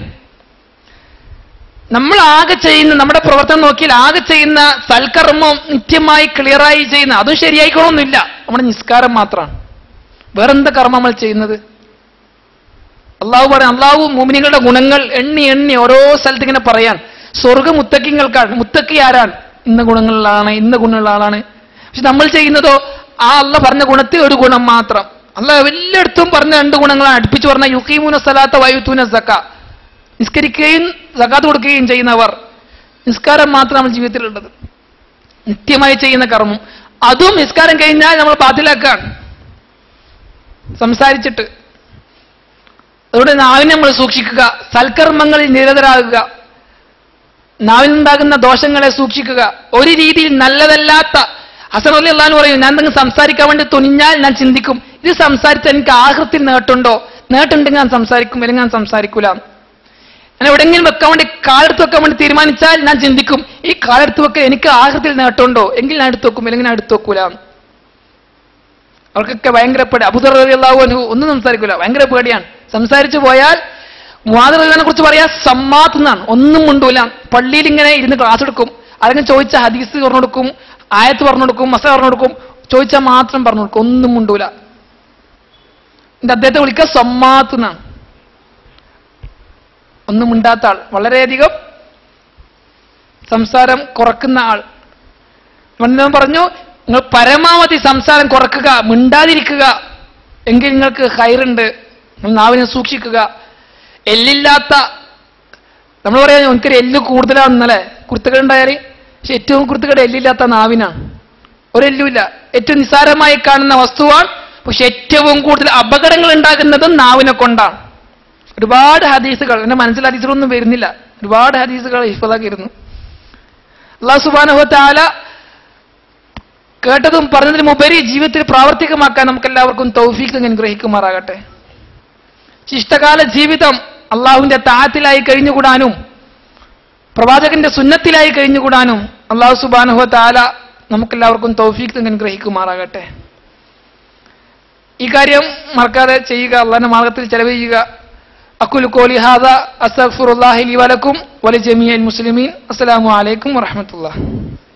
നമ്മൾ ആകെ ചെയ്യുന്ന നമ്മുടെ പ്രവർത്തനം നോക്കിയാൽ ആകെ ചെയ്യുന്ന സൽക്കർമ്മം നിത്യമായി ക്ലിയറായി ചെയ്യുന്ന, അതും ശരിയായിക്കോളൊന്നുമില്ല, നമ്മുടെ നിസ്കാരം മാത്രമാണ്. വേറെന്താ കർമ്മം നമ്മൾ ചെയ്യുന്നത്? അള്ളാഹു പറയാം, അള്ളാഹു മോമിനികളുടെ ഗുണങ്ങൾ എണ്ണി എണ്ണി ഓരോ സ്ഥലത്ത് ഇങ്ങനെ പറയാൻ. സ്വർഗ്ഗ മുത്തക്കിങ്ങൾക്കാണ്. മുത്തക്കി ആരാണ്? ഇന്ന ഗുണങ്ങളുള്ള ആളാണ്, ഇന്ന ഗുണമുള്ള ആളാണ്. പക്ഷെ നമ്മൾ ചെയ്യുന്നതോ ആ അള്ള പറഞ്ഞ ഗുണത്തിൽ ഒരു ഗുണം മാത്രം. അള്ളാഹ് എല്ലായിടത്തും പറഞ്ഞ രണ്ട് ഗുണങ്ങളാണ് അടുപ്പിച്ച് പറഞ്ഞ യുഖീമുന സലാത്ത വയുത്തൂന സക്ക, നിസ്കരിക്കുകയും സകാത്ത് കൊടുക്കുകയും ചെയ്യുന്നവർ. നിസ്കാരം മാത്രം നമ്മൾ ജീവിതത്തിലുള്ളത്, നിത്യമായി ചെയ്യുന്ന കർമ്മം. അതും നിസ്കാരം കഴിഞ്ഞാൽ നമ്മൾ ബാത്തിലാക്കാണ് സംസാരിച്ചിട്ട്. അതുകൊണ്ട് നാവിനെ നമ്മൾ സൂക്ഷിക്കുക, സൽക്കർമ്മങ്ങളിൽ നിരതരാകുക, നാവിനുണ്ടാകുന്ന ദോഷങ്ങളെ സൂക്ഷിക്കുക. ഒരു രീതിയിൽ നല്ലതല്ലാത്ത ഹസൻ റളിയല്ലാഹു അൻഹു പറയും, ഞാൻ എന്തെങ്കിലും സംസാരിക്കാൻ വേണ്ടി തുനിഞ്ഞാൽ ഞാൻ ചിന്തിക്കും, ഇത് സംസാരിച്ച് എനിക്ക് ആഖിറത്തിൽ നേട്ടുണ്ടോ? നേട്ടുണ്ടെങ്കിൽ ഞാൻ സംസാരിക്കും, അല്ലെങ്കിൽ ഞാൻ സംസാരിക്കൂല. ഞാൻ എവിടെയെങ്കിലും വെക്കാൻ വേണ്ടി കാലെടുത്ത് വെക്കാൻ വേണ്ടി തീരുമാനിച്ചാൽ ഞാൻ ചിന്തിക്കും, ഈ കാലെടുത്ത് വെക്കാൻ എനിക്ക് ആഖിറത്തിൽ നേട്ടമുണ്ടോ? എങ്കിൽ ഞാൻ എടുത്തു വെക്കും, അല്ലെങ്കിൽ ഞാൻ എടുത്തു വെക്കൂല. അവർക്കൊക്കെ ഭയങ്കര പേടി. അബൂദർ റളിയല്ലാഹു അൻഹു ഒന്നും സംസാരിക്കൂല, ഭയങ്കര പേടിയാണ്. സംസാരിച്ചു പോയാൽ മുആദ് റളിയല്ലാഹു കുറിച്ച് പറയാ സമ്മാത്ത് എന്നാണ്, ഒന്നും മുണ്ടൂല. പള്ളിയിൽ ഇങ്ങനെ ഇരുന്ന് ക്ലാസ് എടുക്കും, ആരെങ്കിലും ചോദിച്ച ഹദീസ് പറഞ്ഞു കൊടുക്കും, ആയത്ത് പറഞ്ഞു കൊടുക്കും, മസ പറഞ്ഞു കൊടുക്കും, ചോദിച്ചാൽ മാത്രം പറഞ്ഞു കൊടുക്കും, ഒന്നും മുണ്ടൂല. എന്റെ അദ്ദേഹത്തെ വിളിക്കുക സമ്മാത്ത് എന്നാണ്, ഒന്നും മിണ്ടാത്ത ആൾ, വളരെയധികം സംസാരം കുറക്കുന്ന ആൾ. പറഞ്ഞു, നിങ്ങൾ പരമാവധി സംസാരം കുറക്കുക, മിണ്ടാതിരിക്കുക, എങ്കിൽ നിങ്ങൾക്ക് ഹൈറുണ്ട്. നാവിനെ സൂക്ഷിക്കുക. എല്ലില്ലാത്ത, നമ്മൾ പറയാം എനിക്കൊരു എല്ല് കൂടുതലാണെന്നല്ലേ കുരുത്തക്കേടുണ്ടായാൽ, പക്ഷെ ഏറ്റവും കുരുത്തക്കേട് എല്ലില്ലാത്ത നാവിനാണ്. ഒരെല്ലുമില്ല, ഏറ്റവും നിസ്സാരമായി കാണുന്ന വസ്തുവാണ്, പക്ഷെ ഏറ്റവും കൂടുതൽ അപകടങ്ങൾ ഉണ്ടാകുന്നതും നാവിനെ കൊണ്ടാണ്. ഒരുപാട് ഹദീസുകൾ, എന്റെ മനസ്സിൽ ഹദീസുകളൊന്നും വരുന്നില്ല, ഒരുപാട് ഹദീസുകൾ ഹിഫ്ളാക്കിയിരുന്നു. അല്ലാഹു സുബ്ഹാനഹു വ തആല കേട്ടതും പറഞ്ഞതിലും ഉപരി ജീവിതത്തിൽ പ്രാവർത്തികമാക്കാൻ നമുക്ക് എല്ലാവർക്കും തൗഫീഖ് അനുഗ്രഹിക്കുമാറാകട്ടെ. ശിഷ്ടകാല ജീവിതം അള്ളാഹുവിന്റെ താഅത്തിലായി കഴിഞ്ഞുകൂടാനും പ്രവാചകന്റെ സുന്നത്തിലായി കഴിഞ്ഞുകൂടാനും അല്ലാഹു സുബ്ഹാനഹു വ തആല നമുക്കെല്ലാവർക്കും തൗഫീഖ് അനുഗ്രഹിക്കുമാറാകട്ടെ. ഈ കാര്യം മറക്കാതെ ചെയ്യുക, അള്ളാഹുവിന്റെ മാർഗ്ഗത്തിൽ ചെലവ് ചെയ്യുക. അഖുലു ഖൗലി ഹാദാ അസ്തഗ്ഫിറുല്ലാഹി ലി വലക്കും വലിജമീഇൽ മുസ്ലിമീൻ. അസ്സലാമു അലൈക്കും വറഹ്മത്തുള്ളാഹി.